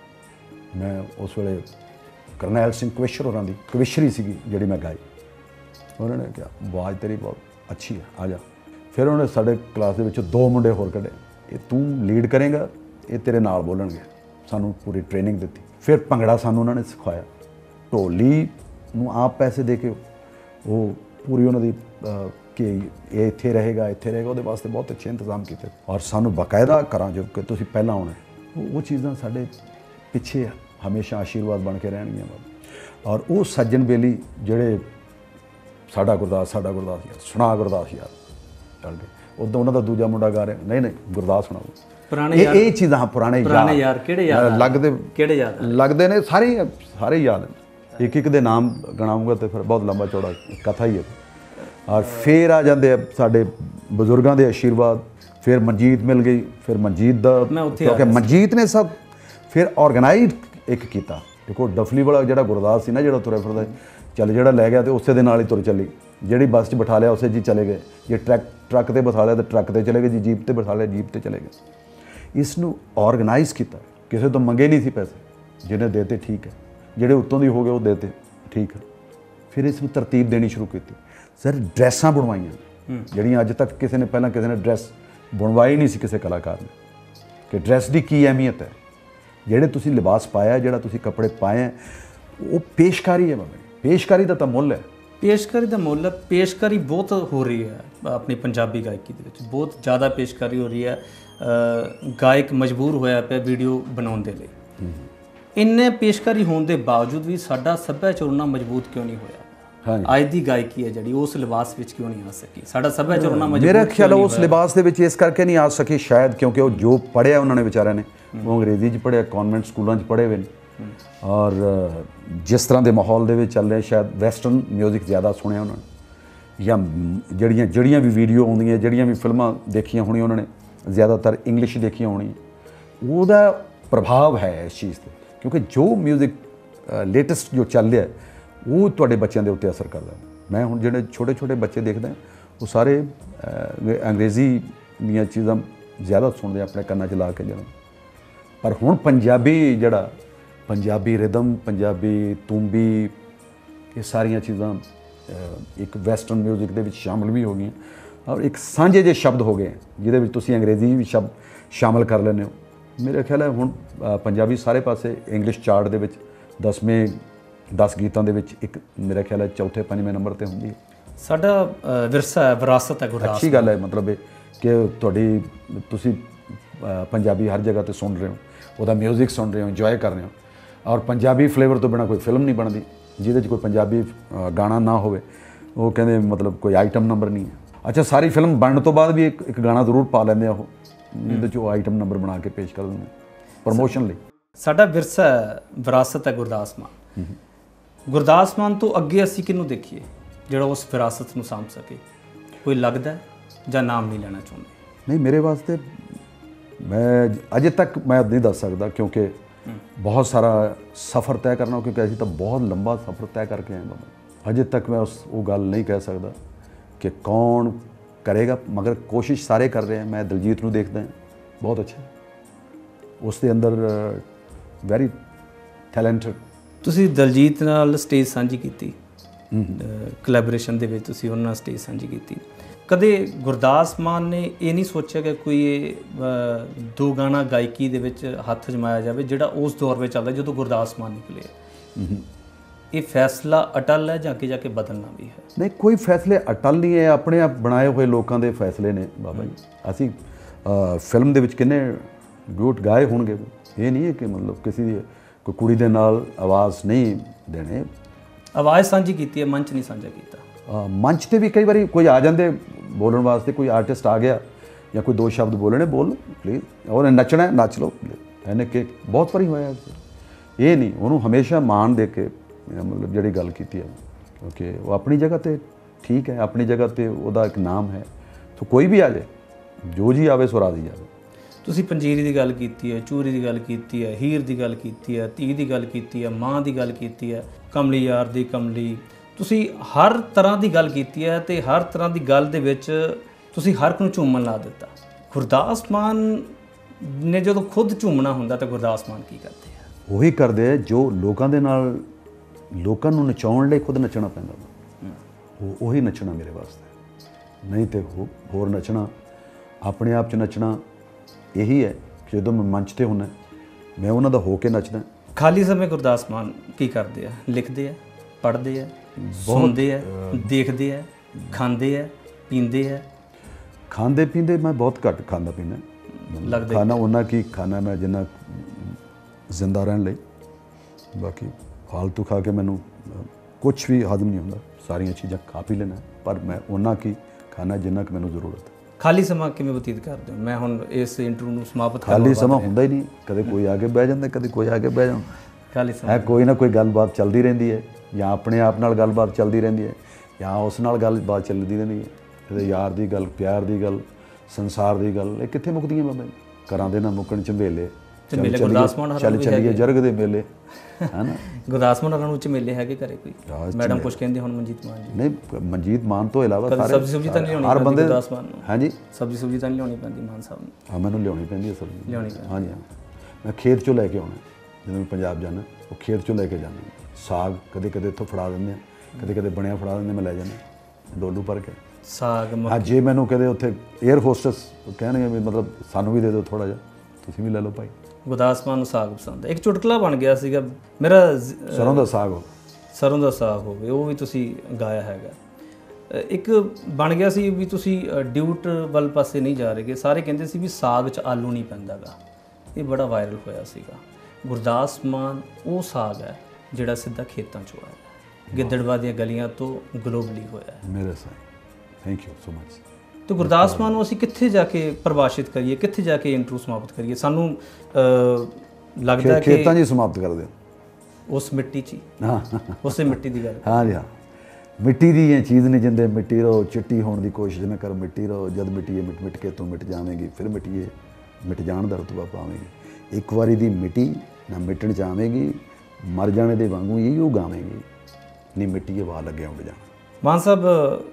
ਮੈਂ ਉਸ ਵੇਲੇ ਕਰਨੈਲ ਸਿੰਘ ਕਵਿਸ਼ਰ ਹੋਰਾਂ ਦੀ ਕਵਿਸ਼ਰੀ ਸੀਗੀ ਜਿਹੜੀ ਮੈਂ ਗਾਈ। ਉਹਨਾਂ ਨੇ ਕਿਹਾ ਆਵਾਜ਼ ਤੇਰੀ ਬਹੁਤ ਅੱਛੀ ਹੈ, ਆ ਜਾ। ਫਿਰ ਉਹਨੇ ਸਾਡੇ ਕਲਾਸ ਦੇ ਵਿੱਚ 2 ਮੁੰਡੇ ਹੋਰ ਕੱਢੇ, ਇਹ ਤੂੰ ਲੀਡ ਕਰੇਗਾ, ਇਹ ਤੇਰੇ ਨਾਲ ਬੋਲਣਗੇ। ਸਾਨੂੰ ਪੂਰੀ ਟ੍ਰੇਨਿੰਗ ਦਿੱਤੀ। ਫਿਰ ਭੰਗੜਾ ਸਾਨੂੰ ਉਹਨਾਂ ਨੇ ਸਿਖਾਇਆ। ਢੋਲੀ ਨੂੰ ਆਪ ਪੈਸੇ ਦੇ ਕੇ ਉਹ ਪੂਰੀ ਉਹਨਾਂ ਦੀ ਕਿ ਇਹ ਇੱਥੇ ਰਹੇਗਾ, ਉਹਦੇ ਵਾਸਤੇ ਬਹੁਤ ਅੱਛੇ ਇੰਤਜ਼ਾਮ ਕੀਤੇ, ਔਰ ਸਾਨੂੰ ਬਾਕਾਇਦਾ ਕਰਾਂ ਜੋ ਕਿ ਤੁਸੀਂ ਪਹਿਲਾਂ ਆਉਣਾ। ਉਹ ਚੀਜ਼ਾਂ ਸਾਡੇ ਪਿੱਛੇ ਹਮੇਸ਼ਾ ਆਸ਼ੀਰਵਾਦ ਬਣ ਕੇ ਰਹਿਣਗੀਆਂ। ਔਰ ਉਹ ਸੱਜਣ ਬੇਲੀ ਜਿਹੜੇ ਸਾਡਾ ਗੁਰਦਾਸ ਯਾਰ, ਸੁਣਾ ਗੁਰਦਾਸ ਯਾਰ ਚੱਲ ਗਏ। ਉਦੋਂ ਉਹਨਾਂ ਦਾ ਦੂਜਾ ਮੁੰਡਾ ਗਾ ਰਿਹਾ, ਨਹੀਂ ਗੁਰਦਾਸ ਸੁਣਾਓ। ਪੁਰਾਣੇ ਇਹ ਚੀਜ਼ਾਂ ਹਾਂ ਪੁਰਾਣੇ ਯਾਰ ਕਿਹੜੇ ਯਾਦ ਲੱਗਦੇ ਨੇ ਸਾਰੇ ਯਾਦ ਨੇ। ਇੱਕ ਦੇ ਨਾਮ ਗਣਾਉਂਗਾ ਤੇ ਫਿਰ ਬਹੁਤ ਲੰਬਾ ਚੌੜਾ ਕਥਾ ਹੀ ਹੈ। ਔਰ ਫਿਰ ਆ ਜਾਂਦੇ ਆ ਸਾਡੇ ਬਜ਼ੁਰਗਾਂ ਦੇ ਆਸ਼ੀਰਵਾਦ। ਫਿਰ ਮਨਜੀਤ ਮਿਲ ਗਈ, ਫਿਰ ਮਨਜੀਤ ਦਾ, ਕਿਉਂਕਿ ਮਨਜੀਤ ਨੇ ਸਭ ਫਿਰ ਆਰਗੇਨਾਈਜ਼ ਇੱਕ ਕੀਤਾ। ਦੇਖੋ ਡਫਲੀ ਵਾਲਾ ਜਿਹੜਾ ਗੁਰਦਾਸ ਸੀ ਨਾ, ਜਿਹੜਾ ਤੁਰਿਆ ਫਿਰਦਾ ਚੱਲ, ਜਿਹੜਾ ਲੈ ਗਿਆ ਤੇ ਉਸੇ ਦੇ ਨਾਲ ਹੀ ਤੁਰ ਚੱਲੀ। ਜਿਹੜੀ ਬੱਸ 'ਚ ਬਿਠਾ ਲਿਆ ਉਸੇ 'ਚ ਚਲੇ ਗਏ, ਜੇ ਟਰੱਕ ਤੇ ਬਿਠਾ ਲਿਆ ਤਾਂ ਟਰੱਕ ਤੇ ਚਲੇ ਗਏ, ਜੀ ਜੀਪ ਤੇ ਬਿਠਾ ਲਿਆ ਜੀਪ ਤੇ ਚਲੇ ਗਏ। ਇਸ ਨੂੰ ਆਰਗੇਨਾਈਜ਼ ਕੀਤਾ, ਕਿਸੇ ਤੋਂ ਮੰਗੇ ਨਹੀਂ ਸੀ ਪੈਸੇ, ਜਿਹਨੇ ਦੇਤੇ ਠੀਕ ਹੈ, ਜਿਹੜੇ ਉੱਤੋਂ ਦੀ ਹੋ ਗਏ ਉਹ ਦੇਤੇ ਠੀਕ ਹੈ। ਫਿਰ ਇਸ ਨੂੰ ਤਰਤੀਬ ਦੇਣੀ ਸ਼ੁਰੂ ਕੀਤੀ। ਸਰ ਡਰੈਸਾਂ ਬਣਵਾਈਆਂ ਜਿਹੜੀਆਂ ਅੱਜ ਤੱਕ ਕਿਸੇ ਨੇ ਡਰੈਸ ਬਣਵਾਈ ਨਹੀਂ ਸੀ ਕਿਸੇ ਕਲਾਕਾਰ ਨੇ, ਕਿ ਡਰੈਸ ਦੀ ਕੀ ਅਹਿਮੀਅਤ ਹੈ। ਜਿਹੜੇ ਤੁਸੀਂ ਲਿਬਾਸ ਪਾਇਆ, ਜਿਹੜਾ ਤੁਸੀਂ ਕੱਪੜੇ ਪਾਏ ਹੈ, ਉਹ ਪੇਸ਼ਕਾਰੀ ਹੈ ਬਾਬਾ। ਪੇਸ਼ਕਾਰੀ ਦਾ ਤਾਂ ਮੁੱਲ ਹੈ। ਪੇਸ਼ਕਾਰੀ ਦਾ ਮੁੱਲ, ਪੇਸ਼ਕਾਰੀ ਬਹੁਤ ਹੋ ਰਹੀ ਹੈ ਆਪਣੀ ਪੰਜਾਬੀ ਗਾਇਕੀ ਦੇ ਵਿੱਚ, ਬਹੁਤ ਜ਼ਿਆਦਾ ਪੇਸ਼ਕਾਰੀ ਹੋ ਰਹੀ ਹੈ। ਗਾਇਕ ਮਜਬੂਰ ਹੋਇਆ ਪਿਆ ਵੀਡੀਓ ਬਣਾਉਣ ਦੇ ਲਈ। ਇੰਨੇ ਪੇਸ਼ਕਾਰੀ ਹੋਣ ਦੇ ਬਾਵਜੂਦ ਵੀ ਸਾਡਾ ਸੱਭਿਆਚਾਰ ਉਨਾ ਮਜ਼ਬੂਤ ਕਿਉਂ ਨਹੀਂ ਹੋਇਆ? ਅੱਜ ਦੀ ਗਾਇਕੀ ਹੈ ਜਿਹੜੀ, ਉਸ ਲਿਬਾਸ ਵਿੱਚ ਕਿਉਂ ਨਹੀਂ ਆ ਸਕੀ? ਸਾਡਾ ਸੱਭਿਆਚਾਰ ਉਨਾ ਮਜ਼ਬੂਤ, ਮੇਰਾ ਖਿਆਲ ਉਸ ਲਿਬਾਸ ਦੇ ਵਿੱਚ ਇਸ ਕਰਕੇ ਨਹੀਂ ਆ ਸਕੀ ਸ਼ਾਇਦ ਕਿਉਂਕਿ ਉਹ ਜੋ ਪੜ੍ਹਿਆ ਉਹਨਾਂ ਨੇ ਵਿਚਾਰਿਆਂ ਨੇ, ਉਹ ਅੰਗਰੇਜ਼ੀ 'ਚ ਪੜ੍ਹਿਆ, ਕਨਵੈਂਟ ਸਕੂਲਾਂ 'ਚ ਪੜ੍ਹੇ ਹੋਏ ਨੇ। ਔਰ ਜਿਸ ਤਰ੍ਹਾਂ ਦੇ ਮਾਹੌਲ ਦੇ ਵਿੱਚ ਚੱਲ ਰਿਹਾ, ਸ਼ਾਇਦ ਵੈਸਟਰਨ ਮਿਊਜ਼ਿਕ ਜ਼ਿਆਦਾ ਸੁਣਿਆ ਉਹਨਾਂ ਨੇ, ਜਾਂ ਜਿਹੜੀਆਂ ਵੀ ਵੀਡੀਓ ਆਉਂਦੀਆਂ, ਜਿਹੜੀਆਂ ਵੀ ਫਿਲਮਾਂ ਦੇਖੀਆਂ ਹੋਣੀਆਂ ਉਹਨਾਂ ਨੇ, ਜ਼ਿਆਦਾਤਰ ਇੰਗਲਿਸ਼ ਦੇਖੀਆਂ ਹੋਣੀਆਂ। ਉਹਦਾ ਪ੍ਰਭਾਵ ਹੈ ਇਸ ਚੀਜ਼ 'ਤੇ, ਕਿਉਂਕਿ ਜੋ ਮਿਊਜ਼ਿਕ ਲੇਟੈਸਟ ਜੋ ਚੱਲ ਰਿਹਾ ਉਹ ਤੁਹਾਡੇ ਬੱਚਿਆਂ ਦੇ ਉੱਤੇ ਅਸਰ ਕਰਦਾ। ਮੈਂ ਹੁਣ ਜਿਹੜੇ ਛੋਟੇ ਬੱਚੇ ਦੇਖਦਾ, ਉਹ ਸਾਰੇ ਅੰਗਰੇਜ਼ੀ ਦੀਆਂ ਚੀਜ਼ਾਂ ਜ਼ਿਆਦਾ ਸੁਣਦੇ ਆਪਣੇ ਕੰਨਾਂ 'ਚ ਲਾ ਕੇ ਜਦੋਂ। ਪਰ ਹੁਣ ਪੰਜਾਬੀ ਰਿਦਮ, ਪੰਜਾਬੀ ਤੂੰਬੀ, ਇਹ ਸਾਰੀਆਂ ਚੀਜ਼ਾਂ ਇੱਕ ਵੈਸਟਰਨ ਮਿਊਜ਼ਿਕ ਦੇ ਵਿੱਚ ਸ਼ਾਮਲ ਵੀ ਹੋ ਗਈਆਂ। ਔਰ ਇੱਕ ਸਾਂਝੇ ਜਿਹੇ ਸ਼ਬਦ ਹੋ ਗਏ ਜਿਹਦੇ ਵਿੱਚ ਤੁਸੀਂ ਅੰਗਰੇਜ਼ੀ ਵੀ ਸ਼ਬਦ ਸ਼ਾਮਲ ਕਰ ਲੈਂਦੇ ਹੋ। ਮੇਰਾ ਖਿਆਲ ਹੈ ਹੁਣ ਪੰਜਾਬੀ ਸਾਰੇ ਪਾਸੇ ਇੰਗਲਿਸ਼ ਚਾਰਟ ਦੇ ਵਿੱਚ 10 ਗੀਤਾਂ ਦੇ ਵਿੱਚ ਇੱਕ, ਮੇਰਾ ਖਿਆਲ ਹੈ 4-5ਵੇਂ ਨੰਬਰ 'ਤੇ ਹੁੰਦੀ ਹੈ। ਸਾਡਾ ਵਿਰਸਾ ਹੈ, ਵਿਰਾਸਤ ਹੈ ਗੁਰਦਾਸ। ਅੱਛੀ ਗੱਲ ਹੈ, ਮਤਲਬ ਇਹ ਕਿ ਤੁਸੀਂ ਪੰਜਾਬੀ ਹਰ ਜਗ੍ਹਾ 'ਤੇ ਸੁਣ ਰਹੇ ਹੋ, ਉਹਦਾ ਮਿਊਜ਼ਿਕ ਸੁਣ ਰਹੇ ਹੋ, ਇੰਜੋਏ ਕਰ ਰਹੇ ਹੋ। ਔਰ ਪੰਜਾਬੀ ਫਲੇਵਰ ਤੋਂ ਬਿਨਾਂ ਕੋਈ ਫਿਲਮ ਨਹੀਂ ਬਣਦੀ ਜਿਹਦੇ 'ਚ ਕੋਈ ਪੰਜਾਬੀ ਗਾਣਾ ਨਾ ਹੋਵੇ। ਉਹ ਕਹਿੰਦੇ ਮਤਲਬ ਕੋਈ ਆਈਟਮ ਨੰਬਰ ਨਹੀਂ ਹੈ। ਅੱਛਾ, ਸਾਰੀ ਫਿਲਮ ਬਣਨ ਤੋਂ ਬਾਅਦ ਵੀ ਇੱਕ ਗਾਣਾ ਜ਼ਰੂਰ ਪਾ ਲੈਂਦੇ ਆ ਉਹ, ਜਿਹਦੇ 'ਚ ਉਹ ਆਈਟਮ ਨੰਬਰ ਬਣਾ ਕੇ ਪੇਸ਼ ਕਰ ਦਿੰਦੇ ਪ੍ਰਮੋਸ਼ਨ ਲਈ। ਸਾਡਾ ਵਿਰਸਾ ਹੈ, ਵਿਰਾਸਤ ਹੈ ਗੁਰਦਾਸ ਮਾਨ। ਗੁਰਦਾਸ ਮਾਨ ਤੋਂ ਅੱਗੇ ਅਸੀਂ ਕਿਹਨੂੰ ਦੇਖੀਏ ਜਿਹੜਾ ਉਸ ਵਿਰਾਸਤ ਨੂੰ ਸਾਂਭ ਸਕੇ? ਕੋਈ ਲੱਗਦਾ ਜਾਂ ਨਾਮ ਨਹੀਂ ਲੈਣਾ ਚਾਹੁੰਦੇ? ਨਹੀਂ, ਮੇਰੇ ਵਾਸਤੇ ਮੈਂ ਅਜੇ ਤੱਕ ਮੈਂ ਨਹੀਂ ਦੱਸ ਸਕਦਾ ਕਿਉਂਕਿ ਬਹੁਤ ਸਾਰਾ ਸਫ਼ਰ ਤੈਅ ਕਰਨਾ, ਕਿਉਂਕਿ ਅਸੀਂ ਤਾਂ ਬਹੁਤ ਲੰਬਾ ਸਫ਼ਰ ਤੈਅ ਕਰਕੇ ਆਏ ਬਾਬਾ। ਅਜੇ ਤੱਕ ਮੈਂ ਉਹ ਗੱਲ ਨਹੀਂ ਕਹਿ ਸਕਦਾ ਕਿ ਕੌਣ ਕਰੇਗਾ, ਮਗਰ ਕੋਸ਼ਿਸ਼ ਸਾਰੇ ਕਰ ਰਹੇ ਹਨ। ਮੈਂ ਦਿਲਜੀਤ ਨੂੰ ਦੇਖਦਾ ਬਹੁਤ ਅੱਛਾ, ਉਸ ਦੇ ਅੰਦਰ ਵੈਰੀ ਟੈਲੈਂਟਡ। ਤੁਸੀਂ ਦਿਲਜੀਤ ਨਾਲ ਸਟੇਜ ਸਾਂਝੀ ਕੀਤੀ, ਕੋਲੈਬੋਰੇਸ਼ਨ ਦੇ ਵਿੱਚ ਤੁਸੀਂ ਉਹਨਾਂ ਨਾਲ ਸਟੇਜ ਸਾਂਝੀ ਕੀਤੀ। ਕਦੇ ਗੁਰਦਾਸ ਮਾਨ ਨੇ ਇਹ ਨਹੀਂ ਸੋਚਿਆ ਕਿ ਕੋਈ ਦੋ ਗਾਣਾ ਗਾਇਕੀ ਦੇ ਵਿੱਚ ਹੱਥ ਜਮਾਇਆ ਜਾਵੇ ਜਿਹੜਾ ਉਸ ਦੌਰ ਵਿੱਚ ਚੱਲਦਾ ਜਦੋਂ ਗੁਰਦਾਸ ਮਾਨ ਨਿਕਲੇ? ਇਹ ਫੈਸਲਾ ਅਟਲ ਹੈ ਜਾਂ ਅੱਗੇ ਜਾ ਕੇ ਬਦਲਣਾ ਵੀ ਹੈ? ਨਹੀਂ, ਕੋਈ ਫੈਸਲੇ ਅਟਲ ਨਹੀਂ ਹੈ, ਆਪਣੇ ਆਪ ਬਣਾਏ ਹੋਏ ਲੋਕਾਂ ਦੇ ਫੈਸਲੇ ਨੇ ਬਾਬਾ ਜੀ। ਅਸੀਂ ਫਿਲਮ ਦੇ ਵਿੱਚ ਕਿੰਨੇ ਡਿਊਟ ਗਾਏ ਹੋਣਗੇ, ਇਹ ਨਹੀਂ ਹੈ ਕਿ ਮਤਲਬ ਕਿਸੇ ਦੀ ਕੋਈ ਕੁੜੀ ਦੇ ਨਾਲ ਆਵਾਜ਼ ਨਹੀਂ ਦੇਣੇ। ਆਵਾਜ਼ ਸਾਂਝੀ ਕੀਤੀ ਹੈ, ਮੰਚ ਨਹੀਂ ਸਾਂਝਾ ਕੀਤਾ। ਮੰਚ 'ਤੇ ਵੀ ਕਈ ਵਾਰੀ ਕੋਈ ਆ ਜਾਂਦੇ ਬੋਲਣ ਵਾਸਤੇ, ਕੋਈ ਆਰਟਿਸਟ ਆ ਗਿਆ ਜਾਂ ਕੋਈ ਦੋ ਸ਼ਬਦ ਬੋਲਣੇ, ਬੋਲ ਪਲੀਜ਼, ਉਹਨੇ ਨੱਚਣਾ ਨੱਚ ਲਓ, ਇਹਨੇ ਕਿ ਬਹੁਤ ਵਾਰੀ ਹੋਇਆ। ਇਹ ਨਹੀਂ, ਉਹਨੂੰ ਹਮੇਸ਼ਾ ਮਾਣ ਦੇ ਕੇ ਮਤਲਬ ਜਿਹੜੀ ਗੱਲ ਕੀਤੀ ਹੈ, ਕਿਉਂਕਿ ਉਹ ਆਪਣੀ ਜਗ੍ਹਾ 'ਤੇ ਠੀਕ ਹੈ, ਆਪਣੀ ਜਗ੍ਹਾ 'ਤੇ ਉਹਦਾ ਇੱਕ ਨਾਮ ਹੈ। ਤਾਂ ਕੋਈ ਵੀ ਆ ਜਾਏ, ਜੋ ਜੀ ਆਵੇ ਸੋ ਰਾਜ਼ੀ ਆਵੇ। ਤੁਸੀਂ ਪੰਜੀਰੀ ਦੀ ਗੱਲ ਕੀਤੀ ਹੈ, ਚੂਰੀ ਦੀ ਗੱਲ ਕੀਤੀ ਹੈ, ਹੀਰ ਦੀ ਗੱਲ ਕੀਤੀ ਹੈ, ਧੀ ਦੀ ਗੱਲ ਕੀਤੀ ਹੈ, ਮਾਂ ਦੀ ਗੱਲ ਕੀਤੀ ਹੈ, ਕਮਲੀ ਯਾਰ ਦੀ ਕਮਲੀ, ਤੁਸੀਂ ਹਰ ਤਰ੍ਹਾਂ ਦੀ ਗੱਲ ਕੀਤੀ ਹੈ ਅਤੇ ਹਰ ਤਰ੍ਹਾਂ ਦੀ ਗੱਲ ਦੇ ਵਿੱਚ ਤੁਸੀਂ ਹਰ ਇੱਕ ਨੂੰ ਝੂਮਣ ਲਾ ਦਿੱਤਾ। ਗੁਰਦਾਸ ਮਾਨ ਨੇ ਜਦੋਂ ਖੁਦ ਝੂਮਣਾ ਹੁੰਦਾ ਤਾਂ ਗੁਰਦਾਸ ਮਾਨ ਕੀ ਕਰਦੇ ਆ? ਉਹੀ ਕਰਦੇ ਆ ਜੋ ਲੋਕਾਂ ਦੇ ਨਾਲ, ਲੋਕਾਂ ਨੂੰ ਨਚਾਉਣ ਲਈ ਖੁਦ ਨੱਚਣਾ ਪੈਂਦਾ। ਉਹੀ ਨੱਚਣਾ ਮੇਰੇ ਵਾਸਤੇ, ਨਹੀਂ ਤੇ ਹੋਰ ਨੱਚਣਾ, ਆਪਣੇ ਆਪ 'ਚ ਨੱਚਣਾ ਇਹੀ ਹੈ ਕਿ ਜਦੋਂ ਮੈਂ ਮੰਚ 'ਤੇ ਹੁੰਦਾ ਮੈਂ ਉਹਨਾਂ ਦਾ ਹੋ ਕੇ ਨੱਚਦਾ। ਖਾਲੀ ਸਮੇਂ ਗੁਰਦਾਸ ਮਾਨ ਕੀ ਕਰਦੇ ਆ? ਲਿਖਦੇ ਆ, ਪੜ੍ਹਦੇ ਆ, ਸੁਣਦੇ ਆ, ਦੇਖਦੇ ਆ, ਖਾਂਦੇ ਆ, ਪੀਂਦੇ ਆ? ਖਾਂਦੇ ਪੀਂਦੇ ਮੈਂ ਬਹੁਤ ਘੱਟ ਖਾਂਦਾ ਪੀਂਦਾ, ਖਾਣਾ ਉਹਨਾਂ ਕੀ ਖਾਣਾ ਮੈਂ ਜਿੰਨਾ ਜ਼ਿੰਦਾ ਰਹਿਣ ਲਈ। ਬਾਕੀ ਫਾਲਤੂ ਖਾ ਕੇ ਮੈਨੂੰ ਕੁਛ ਵੀ ਹਜ਼ਮ ਨਹੀਂ ਹੁੰਦਾ, ਸਾਰੀਆਂ ਚੀਜ਼ਾਂ ਖਾ ਪੀ ਲੈਣਾ, ਪਰ ਮੈਂ ਉਹਨਾਂ ਕੀ ਖਾਣਾ ਜਿੰਨਾ ਕਿ ਮੈਨੂੰ ਜ਼ਰੂਰਤ ਹੈ। ਖਾਲੀ ਸਮਾਂ ਕਿਵੇਂ ਬਤੀਤ ਕਰਦੇ ਹੋ? ਮੈਂ ਹੁਣ ਇਸ ਇੰਟਰਵਿਊ ਨੂੰ ਸਮਾਪਤ ਕਰਨ ਖਾਲੀ ਸਮਾਂ ਹੁੰਦਾ ਹੀ ਨਹੀਂ, ਕਦੇ ਕੋਈ ਆ ਕੇ ਬਹਿ ਜਾਂਦਾ, ਕਦੇ ਕੋਈ ਆ ਕੇ ਬਹਿ ਜਾਂਦਾ। ਖਾਲੀ ਸਮਾਂ ਹੈ ਕੋਈ ਨਾ ਕੋਈ ਗੱਲਬਾਤ ਚੱਲਦੀ ਰਹਿੰਦੀ ਹੈ, ਜਾਂ ਆਪਣੇ ਆਪ ਨਾਲ ਗੱਲਬਾਤ ਚੱਲਦੀ ਰਹਿੰਦੀ ਹੈ, ਜਾਂ ਉਸ ਨਾਲ ਗੱਲਬਾਤ ਚੱਲਦੀ ਰਹਿੰਦੀ ਹੈ। ਇਹਦੇ ਯਾਰ ਦੀ ਗੱਲ, ਪਿਆਰ ਦੀ ਗੱਲ, ਸੰਸਾਰ ਦੀ ਗੱਲ, ਇਹ ਕਿੱਥੇ ਮੁੱਕਦੀਆਂ ਬਾਬਾ ਜੀ? ਘਰਾਂ ਦੇ ਨਾ ਮੁੱਕਣ ਝੰਬੇਲੇ, ਚੱਲ ਚੱਲੀਏ ਜਰਗ ਦੇ ਮੇਲੇ, ਹੈ ਨਾ। ਗੁਰਦਾਸ ਮਾਨ ਹੋਰਾਂ ਨੂੰ ਝੰਬੇਲੇ ਹੈਗੇ ਘਰੇ ਕੋਈ? ਮੈਡਮ ਕੁਛ ਕਹਿੰਦੇ ਹੁਣ ਮਨਜੀਤ ਮਾਨ ਜੀ? ਨਹੀਂ, ਮਨਜੀਤ ਮਾਨ ਤੋਂ ਇਲਾਵਾ ਸਬਜ਼ੀ ਸੁਬਜ਼ੀ ਤਾਂ ਨਹੀਂ ਲਿਆਉਣੀ ਹਰ ਬੰਦੇ ਗੁਰਦਾਸ ਮਾਨ ਨੂੰ? ਹਾਂਜੀ, ਸਬਜ਼ੀ ਸੁਬਜ਼ੀ ਤਾਂ ਨਹੀਂ ਲਿਆਉਣੀ ਪੈਂਦੀ ਮਾਨ ਸਾਹਿਬ ਨੂੰ? ਹਾਂ, ਮੈਨੂੰ ਲਿਆਉਣੀ ਪੈਂਦੀ ਹੈ ਸਬਜ਼ੀ, ਲਿਆਉਣੀ ਪੈਂਦੀ। ਹਾਂਜੀ ਹਾਂ, ਮੈਂ ਖੇਤ 'ਚੋਂ ਲੈ ਕੇ ਆਉਣਾ। ਜਦੋਂ ਮੈਂ ਪੰਜਾਬ ਜਾਣਾ, ਉਹ ਖੇਤ 'ਚੋਂ ਲੈ ਕੇ ਜਾਣਾ। ਸਾਗ ਕਦੇ ਕਦੇ ਇੱਥੋਂ ਫੜਾ ਦਿੰਦੇ ਆ, ਕਦੇ ਕਦੇ ਬਣਿਆ ਫੜਾ ਦਿੰਦੇ, ਮੈਂ ਲੈ ਜਾਣਾ ਡੋਲੂ ਭਰ ਕੇ ਸਾਗ। ਹਾਂ, ਜੇ ਮੈਨੂੰ ਕਦੇ ਉੱਥੇ 에ਅਰ ਹੋਸਟਸ ਕਹਿਣਗੇ ਵੀ ਮਤਲਬ ਸਾਨੂੰ ਵੀ ਦੇ ਦਿਓ ਥੋੜ੍ਹਾ ਜਿਹਾ, ਤੁਸੀਂ ਵੀ ਲੈ ਲਓ ਭਾਈ। ਗੁਰਦਾਸ ਮਾਨ ਨੂੰ ਸਾਗ ਪਸੰਦ ਹੈ। ਇੱਕ ਚੁਟਕਲਾ ਬਣ ਗਿਆ ਸੀਗਾ ਮੇਰਾ, ਸਰੋਂ ਦਾ ਸਾਗ ਹੋ, ਸਰੋਂ ਦਾ ਸਾਗ ਹੋਵੇ, ਉਹ ਵੀ ਤੁਸੀਂ ਗਾਇਆ ਹੈਗਾ। ਇੱਕ ਬਣ ਗਿਆ ਸੀ ਵੀ ਤੁਸੀਂ ਡਿਊਟ ਵੱਲ ਪਾਸੇ ਨਹੀਂ ਜਾ ਰਹੇਗੇ, ਸਾਰੇ ਕਹਿੰਦੇ ਸੀ ਵੀ ਸਾਗ 'ਚ ਆਲੂ ਨਹੀਂ ਪੈਂਦਾ ਗਾ। ਇਹ ਬੜਾ ਵਾਇਰਲ ਹੋਇਆ ਸੀਗਾ। ਗੁਰਦਾਸ ਮਾਨ ਉਹ ਸਾਗ ਹੈ ਜਿਹੜਾ ਸਿੱਧਾ ਖੇਤਾਂ 'ਚੋਂ ਆਇਆ, ਗਿੱਦੜਬਾਹ ਦੀਆਂ ਗਲੀਆਂ ਤੋਂ ਗਲੋਬਲੀ ਹੋਇਆ। ਮੇਰੇ ਸਾਈਂ, ਥੈਂਕ ਯੂ ਸੋ ਮਚ। ਤੇ ਗੁਰਦਾਸ ਮਾਨ ਨੂੰ ਅਸੀਂ ਕਿੱਥੇ ਜਾ ਕੇ ਪਰਿਭਾਸ਼ਿਤ ਕਰੀਏ, ਕਿੱਥੇ ਜਾ ਕੇ ਇੰਟਰਵਿਊ ਸਮਾਪਤ ਕਰੀਏ? ਸਾਨੂੰ ਲੱਗਦਾ ਕਿ ਖੇਤਾਂ 'ਚ ਸਮਾਪਤ ਕਰ ਦਿਓ, ਉਸ ਮਿੱਟੀ 'ਚ ਹੀ, ਹਾਂ ਉਸੇ ਮਿੱਟੀ ਦੀ ਗੱਲ। ਹਾਂ ਜੀ ਹਾਂ, ਮਿੱਟੀ ਦੀ ਇਹ ਚੀਜ਼ ਨਹੀਂ ਜਿੰਦੇ ਮਿੱਟੀ ਰਹੋ, ਚਿੱਟੀ ਹੋਣ ਦੀ ਕੋਸ਼ਿਸ਼ ਨਾ ਕਰ, ਮਿੱਟੀ ਰਹੋ। ਜਦ ਮਿੱਟੀਏ ਮਿਟ ਮਿਟ ਕੇ ਤੂੰ ਮਿਟ ਜਾਵੇਂਗੀ, ਫਿਰ ਮਿੱਟੀਏ ਮਿਟ ਜਾਣ ਦਾ ਰਤਬਾ ਪਾਵੇਂਗੀ। ਇੱਕ ਵਾਰੀ ਦੀ ਮਿੱਟੀ ਨਾ ਮਿਟਣ ਜਾਵੇਂਗੀ, ਮਰ ਜਾਣੇ ਦੇ ਵਾਂਗੂ ਇਹੋ ਗਾਵੇਂਗੀ, ਨਹੀਂ ਮਿੱਟੀਏ ਵਾਹ ਲੱਗਿਆ ਉੱਡ ਜਾਣਾ। ਮਾਨ ਸਾਹਿਬ,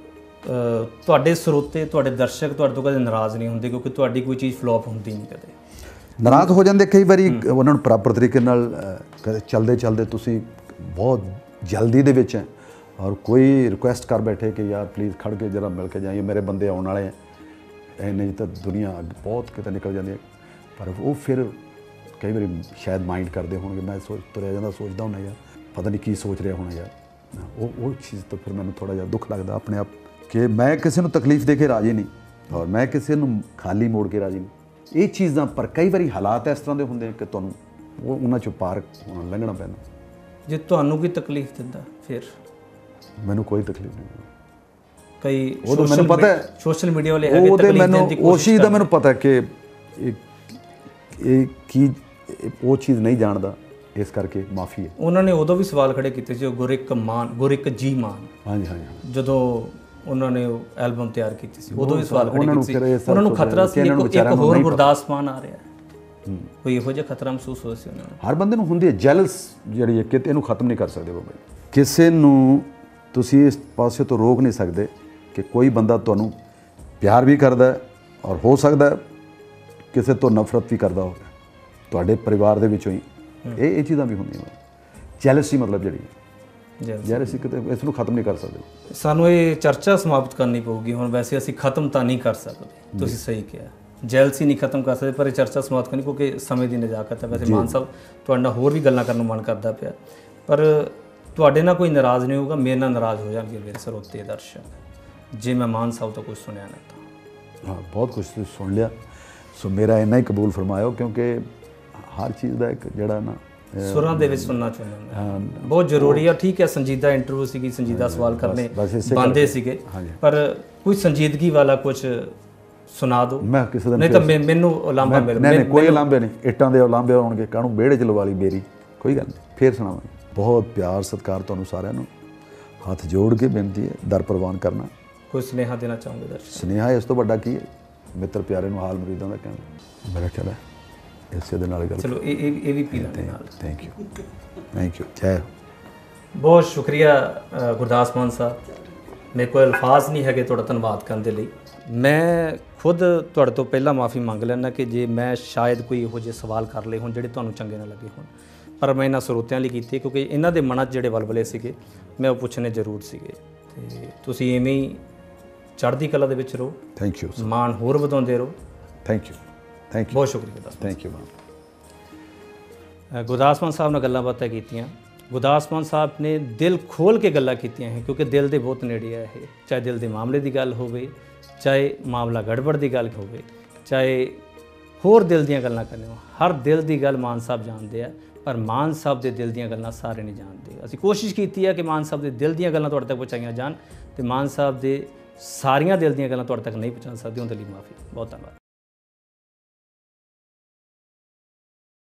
ਤੁਹਾਡੇ ਸਰੋਤੇ, ਤੁਹਾਡੇ ਦਰਸ਼ਕ ਤੁਹਾਡੇ ਤੋਂ ਕਦੇ ਨਾਰਾਜ਼ ਨਹੀਂ ਹੁੰਦੇ ਕਿਉਂਕਿ ਤੁਹਾਡੀ ਕੋਈ ਚੀਜ਼ ਫਲੋਪ ਹੁੰਦੀ ਨਹੀਂ ਕਦੇ? ਨਾਰਾਜ਼ ਹੋ ਜਾਂਦੇ ਕਈ ਵਾਰੀ, ਉਹਨਾਂ ਨੂੰ ਪ੍ਰੋਪਰ ਤਰੀਕੇ ਨਾਲ ਚੱਲਦੇ ਚੱਲਦੇ ਤੁਸੀਂ ਬਹੁਤ ਜਲਦੀ ਦੇ ਵਿੱਚ ਹੈ, ਔਰ ਕੋਈ ਰਿਕੁਐਸਟ ਕਰ ਬੈਠੇ ਕਿ ਯਾਰ ਪਲੀਜ਼ ਖੜ ਕੇ ਜਰਾ ਮਿਲ ਕੇ ਜਾਈਏ, ਮੇਰੇ ਬੰਦੇ ਆਉਣ ਵਾਲੇ ਹੈ, ਨਹੀਂ ਤਾਂ ਦੁਨੀਆ ਬਹੁਤ ਕਿਤੇ ਨਿਕਲ ਜਾਂਦੀ ਹੈ। ਪਰ ਉਹ ਫਿਰ ਕਈ ਵਾਰੀ ਸ਼ਾਇਦ ਮਾਈਂਡ ਕਰਦੇ ਹੋਣਗੇ, ਮੈਂ ਤੁਰਿਆ ਜਾਂਦਾ ਸੋਚਦਾ ਹੁੰਦਾ ਯਾਰ ਪਤਾ ਨਹੀਂ ਕੀ ਸੋਚ ਰਿਹਾ ਹੋਣਾ ਯਾਰ। ਉਹ ਚੀਜ਼ ਤੋਂ ਫਿਰ ਮੈਨੂੰ ਥੋੜ੍ਹਾ ਜਿਹਾ ਦੁੱਖ ਲੱਗਦਾ ਆਪਣੇ ਆਪ ਕਿ ਮੈਂ ਕਿਸੇ ਨੂੰ ਤਕਲੀਫ ਦੇ ਕੇ ਰਾਜੀ ਨਹੀਂ, ਔਰ ਮੈਂ ਕਿਸੇ ਨੂੰ ਖਾਲੀ ਮੋੜ ਕੇ ਰਾਜੀ ਨਹੀਂ। ਇਹ ਚੀਜ਼ਾਂ ਪਰ ਕਈ ਵਾਰੀ ਹਾਲਾਤ ਇਸ ਤਰ੍ਹਾਂ ਦੇ ਹੁੰਦੇ ਕਿ ਤੁਹਾਨੂੰ ਉਹਨਾਂ 'ਚੋਂ ਪਾਰ ਲੰਘਣਾ ਪੈਂਦਾ। ਜੇ ਤੁਹਾਨੂੰ ਕੋਈ ਤਕਲੀਫ ਦਿੰਦਾ ਫਿਰ? ਮੈਨੂੰ ਕੋਈ ਤਕਲੀਫ ਨਹੀਂ। ਕਈ ਉਹ ਮੈਨੂੰ ਪਤਾ ਹੈ, ਸੋਸ਼ਲ ਮੀਡੀਆ ਵਾਲੇ ਹੈਗੇ ਤਕਲੀਫ ਦੇਣ ਦੀ ਕੋਸ਼ਿਸ਼, ਉਸ ਚੀਜ਼ ਦਾ ਮੈਨੂੰ ਪਤਾ ਕਿ ਇਹ ਕੀ ਉਹ ਚੀਜ਼ ਨਹੀਂ ਜਾਣਦਾ, ਇਸ ਕਰਕੇ ਮਾਫੀ ਹੈ। ਉਹਨਾਂ ਨੇ ਉਦੋਂ ਵੀ ਸਵਾਲ ਖੜੇ ਕੀਤੇ ਸੀ, ਗੁਰਿਕ ਜੀ ਮਾਨ, ਹਾਂਜੀ ਹਾਂਜੀ, ਜਦੋਂ ਉਹਨਾਂ ਨੇ ਉਹ ਐਲਬਮ ਤਿਆਰ ਕੀਤੀ ਸੀ, ਉਦੋਂ ਵੀ ਸਵਾਲ ਖੜੇ ਕੀਤੇ ਸੀ। ਉਹਨਾਂ ਨੂੰ ਖਤਰਾ ਸੀ ਇੱਕ ਹੋਰ ਗੁਰਦਾਸ ਮਾਨ ਆ ਰਿਹਾ, ਕੋਈ ਇਹੋ ਜਿਹਾ ਖਤਰਾ ਮਹਿਸੂਸ ਹੋਇਆ ਸੀ ਉਹਨਾਂ ਨੂੰ? ਹਰ ਬੰਦੇ ਨੂੰ ਹੁੰਦੀ ਹੈ ਜੈਲਸ ਜਿਹੜੀ ਹੈ, ਕਿਤੇ ਇਹਨੂੰ ਖਤਮ ਨਹੀਂ ਕਰ ਸਕਦੇ ਬਾਬਾ ਜੀ। ਕਿਸੇ ਨੂੰ ਤੁਸੀਂ ਇਸ ਪਾਸੇ ਤੋਂ ਰੋਕ ਨਹੀਂ ਸਕਦੇ ਕਿ ਕੋਈ ਬੰਦਾ ਤੁਹਾਨੂੰ ਪਿਆਰ ਵੀ ਕਰਦਾ ਔਰ ਹੋ ਸਕਦਾ ਕਿਸੇ ਤੋਂ ਨਫ਼ਰਤ ਵੀ ਕਰਦਾ ਹੋਵੇ, ਤੁਹਾਡੇ ਪਰਿਵਾਰ ਦੇ ਵਿੱਚੋਂ ਹੀ ਇਹ ਚੀਜ਼ਾਂ ਵੀ ਹੁੰਦੀਆਂ। ਜੈਲਸੀ ਮਤਲਬ ਜਿਹੜੀ ਜੈਲਸੀ ਕਿਤੇ ਇਸ ਨੂੰ ਖਤਮ ਨਹੀਂ ਕਰ ਸਕਦੇ। ਸਾਨੂੰ ਇਹ ਚਰਚਾ ਸਮਾਪਤ ਕਰਨੀ ਪਊਗੀ ਹੁਣ। ਵੈਸੇ ਅਸੀਂ ਖਤਮ ਤਾਂ ਨਹੀਂ ਕਰ ਸਕਦੇ, ਤੁਸੀਂ ਸਹੀ ਕਿਹਾ, ਜੈਲਸੀ ਨਹੀਂ ਖਤਮ ਕਰ ਸਕਦੇ, ਪਰ ਇਹ ਚਰਚਾ ਸਮਾਪਤ ਕਰਨੀ ਕਿਉਂਕਿ ਸਮੇਂ ਦੀ ਨਜ਼ਾਕਤ ਹੈ। ਵੈਸੇ ਮਾਨ ਸਾਹਿਬ ਤੁਹਾਡੇ ਨਾਲ ਹੋਰ ਵੀ ਗੱਲਾਂ ਕਰਨ ਨੂੰ ਮਨ ਕਰਦਾ ਪਿਆ, ਪਰ ਤੁਹਾਡੇ ਨਾਲ ਕੋਈ ਨਾਰਾਜ਼ ਨਹੀਂ ਹੋਊਗਾ, ਮੇਰੇ ਨਾਲ ਨਾਰਾਜ਼ ਹੋ ਜਾਣਗੇ ਮੇਰੇ ਸਰੋਤੇ ਦਰਸ਼ਕ ਜੇ ਮੈਂ ਮਾਨ ਸਾਹਿਬ ਤੋਂ ਕੁਝ ਸੁਣਿਆ ਨਾ ਤਾਂ। ਹਾਂ, ਬਹੁਤ ਕੁਝ ਤੁਸੀਂ ਸੁਣ ਲਿਆ, ਸੋ ਮੇਰਾ ਇੰਨਾ ਹੀ ਕਬੂਲ ਫਰਮਾਇਓ, ਕਿਉਂਕਿ ਹਰ ਚੀਜ਼ ਦਾ ਇੱਕ ਜਿਹੜਾ ਨਾ ਸੁਰਾਂ ਦੇ ਵਿੱਚ ਸੁਣਨਾ ਚਾਹੁੰਦਾ ਹਾਂ, ਬਹੁਤ ਜ਼ਰੂਰੀ ਆ। ਠੀਕ ਹੈ, ਸੰਜੀਦਾ ਇੰਟਰਵਿਊ ਸੀਗੀ, ਸੰਜੀਦਾ ਸਵਾਲ ਕਰਨੇ ਬਣਦੇ ਸੀਗੇ, ਪਰ ਕੋਈ ਸੰਜੀਦਗੀ ਵਾਲਾ ਕੁਝ ਸੁਣਾ ਦਿਓ। ਮੈਂ ਕਿਸੇ ਦਿਨ ਨਹੀਂ ਤਾਂ ਮੈਨੂੰ ਉਲਾਂਭਾ ਮਿਲ ਨਹੀਂ, ਕੋਈ ਉਲਾਂਭੇ ਨਹੀਂ, ਇੱਟਾਂ ਦੇ ਉਲਾਂਭੇ ਹੋਣਗੇ, ਕਾਹਨੂੰ ਵਿਹੜੇ 'ਚ ਲਵਾ ਲਈ ਮੇਰੀ, ਕੋਈ ਗੱਲ ਨਹੀਂ, ਫੇਰ ਸੁਣਾਵਾਂਗੇ। ਬਹੁਤ ਪਿਆਰ ਸਤਿਕਾਰ ਤੁਹਾਨੂੰ ਸਾਰਿਆਂ ਨੂੰ, ਹੱਥ ਜੋੜ ਕੇ ਬੇਨਤੀ ਹੈ, ਦਰ ਪ੍ਰਵਾਨ ਕਰਨਾ। ਕੋਈ ਸੁਨੇਹਾ ਦੇਣਾ ਚਾਹੋਗੇ ਦਰਸ਼ਕ? ਸੁਨੇਹਾ ਇਸ ਤੋਂ ਵੱਡਾ ਕੀ ਹੈ? ਮਿੱਤਰ ਪਿਆਰੇ ਨੂੰ ਹਾਲ ਮੁਰੀਦਾਂ ਦਾ ਕਹਿਣਾ, ਮੇਰਾ ਖਿਆਲ ਹੈ ਇਸੇ ਦੇ ਨਾਲ ਗੱਲ। ਚਲੋ ਇਹ ਵੀ ਪੀ ਲੈਂਦੇ ਨਾਲ। ਥੈਂਕ ਯੂ ਜੈ। ਬਹੁਤ ਸ਼ੁਕਰੀਆ ਗੁਰਦਾਸ ਮਾਨ ਸਾਹਿਬ, ਮੇਰੇ ਕੋਲ ਅਲਫਾਜ਼ ਨਹੀਂ ਹੈਗੇ ਤੁਹਾਡਾ ਧੰਨਵਾਦ ਕਰਨ ਦੇ ਲਈ। ਮੈਂ ਖੁਦ ਤੁਹਾਡੇ ਤੋਂ ਪਹਿਲਾਂ ਮਾਫੀ ਮੰਗ ਲੈਣਾ ਕਿ ਜੇ ਮੈਂ ਸ਼ਾਇਦ ਕੋਈ ਇਹੋ ਜਿਹੇ ਸਵਾਲ ਕਰ ਲਏ ਹੋਣ ਜਿਹੜੇ ਤੁਹਾਨੂੰ ਚੰਗੇ ਨਾ ਲੱਗੇ ਹੋਣ, ਪਰ ਮੈਂ ਇਹਨਾਂ ਸਰੋਤਿਆਂ ਲਈ ਕੀਤੀ ਕਿਉਂਕਿ ਇਹਨਾਂ ਦੇ ਮਨਾਂ 'ਚ ਜਿਹੜੇ ਵਲਵਲੇ ਸੀਗੇ ਮੈਂ ਉਹ ਪੁੱਛਣੇ ਜ਼ਰੂਰ ਸੀਗੇ। ਤੇ ਤੁਸੀਂ ਐਵੇਂ ਹੀ ਚੜ੍ਹਦੀ ਕਲਾ ਦੇ ਵਿੱਚ ਰਹੋ। Thank you. ਮਾਣ ਹੋਰ ਵਧਾਉਂਦੇ ਰਹੋ। Thank you. ਬਹੁਤ ਸ਼ੁਕਰੀਆ। Thank you. ਗੁਰਦਾਸ ਮਾਨ ਸਾਹਿਬ ਨਾਲ ਗੱਲਾਂ ਬਾਤਾਂ ਕੀਤੀਆਂ। ਗੁਰਦਾਸ ਮਾਨ ਸਾਹਿਬ ਨੇ ਦਿਲ ਖੋਲ੍ਹ ਕੇ ਗੱਲਾਂ ਕੀਤੀਆਂ ਹੈ ਕਿਉਂਕਿ ਦਿਲ ਦੇ ਬਹੁਤ ਨੇੜੇ ਹੈ ਇਹ, ਚਾਹੇ ਦਿਲ ਦੇ ਮਾਮਲੇ ਦੀ ਗੱਲ ਹੋਵੇ, ਚਾਹੇ ਮਾਮਲਾ ਗੜਬੜ ਦੀ ਗੱਲ ਹੋਵੇ, ਚਾਹੇ ਹੋਰ ਦਿਲ ਦੀਆਂ ਗੱਲਾਂ ਕਰਨੀਆਂ, ਹਰ ਦਿਲ ਦੀ ਗੱਲ ਮਾਨ ਸਾਹਿਬ ਜਾਣਦੇ ਆ, ਪਰ ਮਾਨ ਸਾਹਿਬ ਦੇ ਦਿਲ ਦੀਆਂ ਗੱਲਾਂ ਸਾਰੇ ਨਹੀਂ ਜਾਣਦੇ। ਅਸੀਂ ਕੋਸ਼ਿਸ਼ ਕੀਤੀ ਹੈ ਕਿ ਮਾਨ ਸਾਹਿਬ ਦੇ ਦਿਲ ਦੀਆਂ ਗੱਲਾਂ ਤੁਹਾਡੇ ਤੱਕ ਪਹੁੰਚਾਈਆਂ ਜਾਣ, ਅਤੇ ਮਾਨ ਸਾਹਿਬ ਦੇ ਸਾਰੀਆਂ ਦਿਲ ਦੀਆਂ ਗੱਲਾਂ ਤੁਹਾਡੇ ਤੱਕ ਨਹੀਂ ਪਹੁੰਚਾ ਸਕਦੀ, ਉਹਦੇ ਲਈ ਮਾਫੀ। ਬਹੁਤ ਧੰਨਵਾਦ।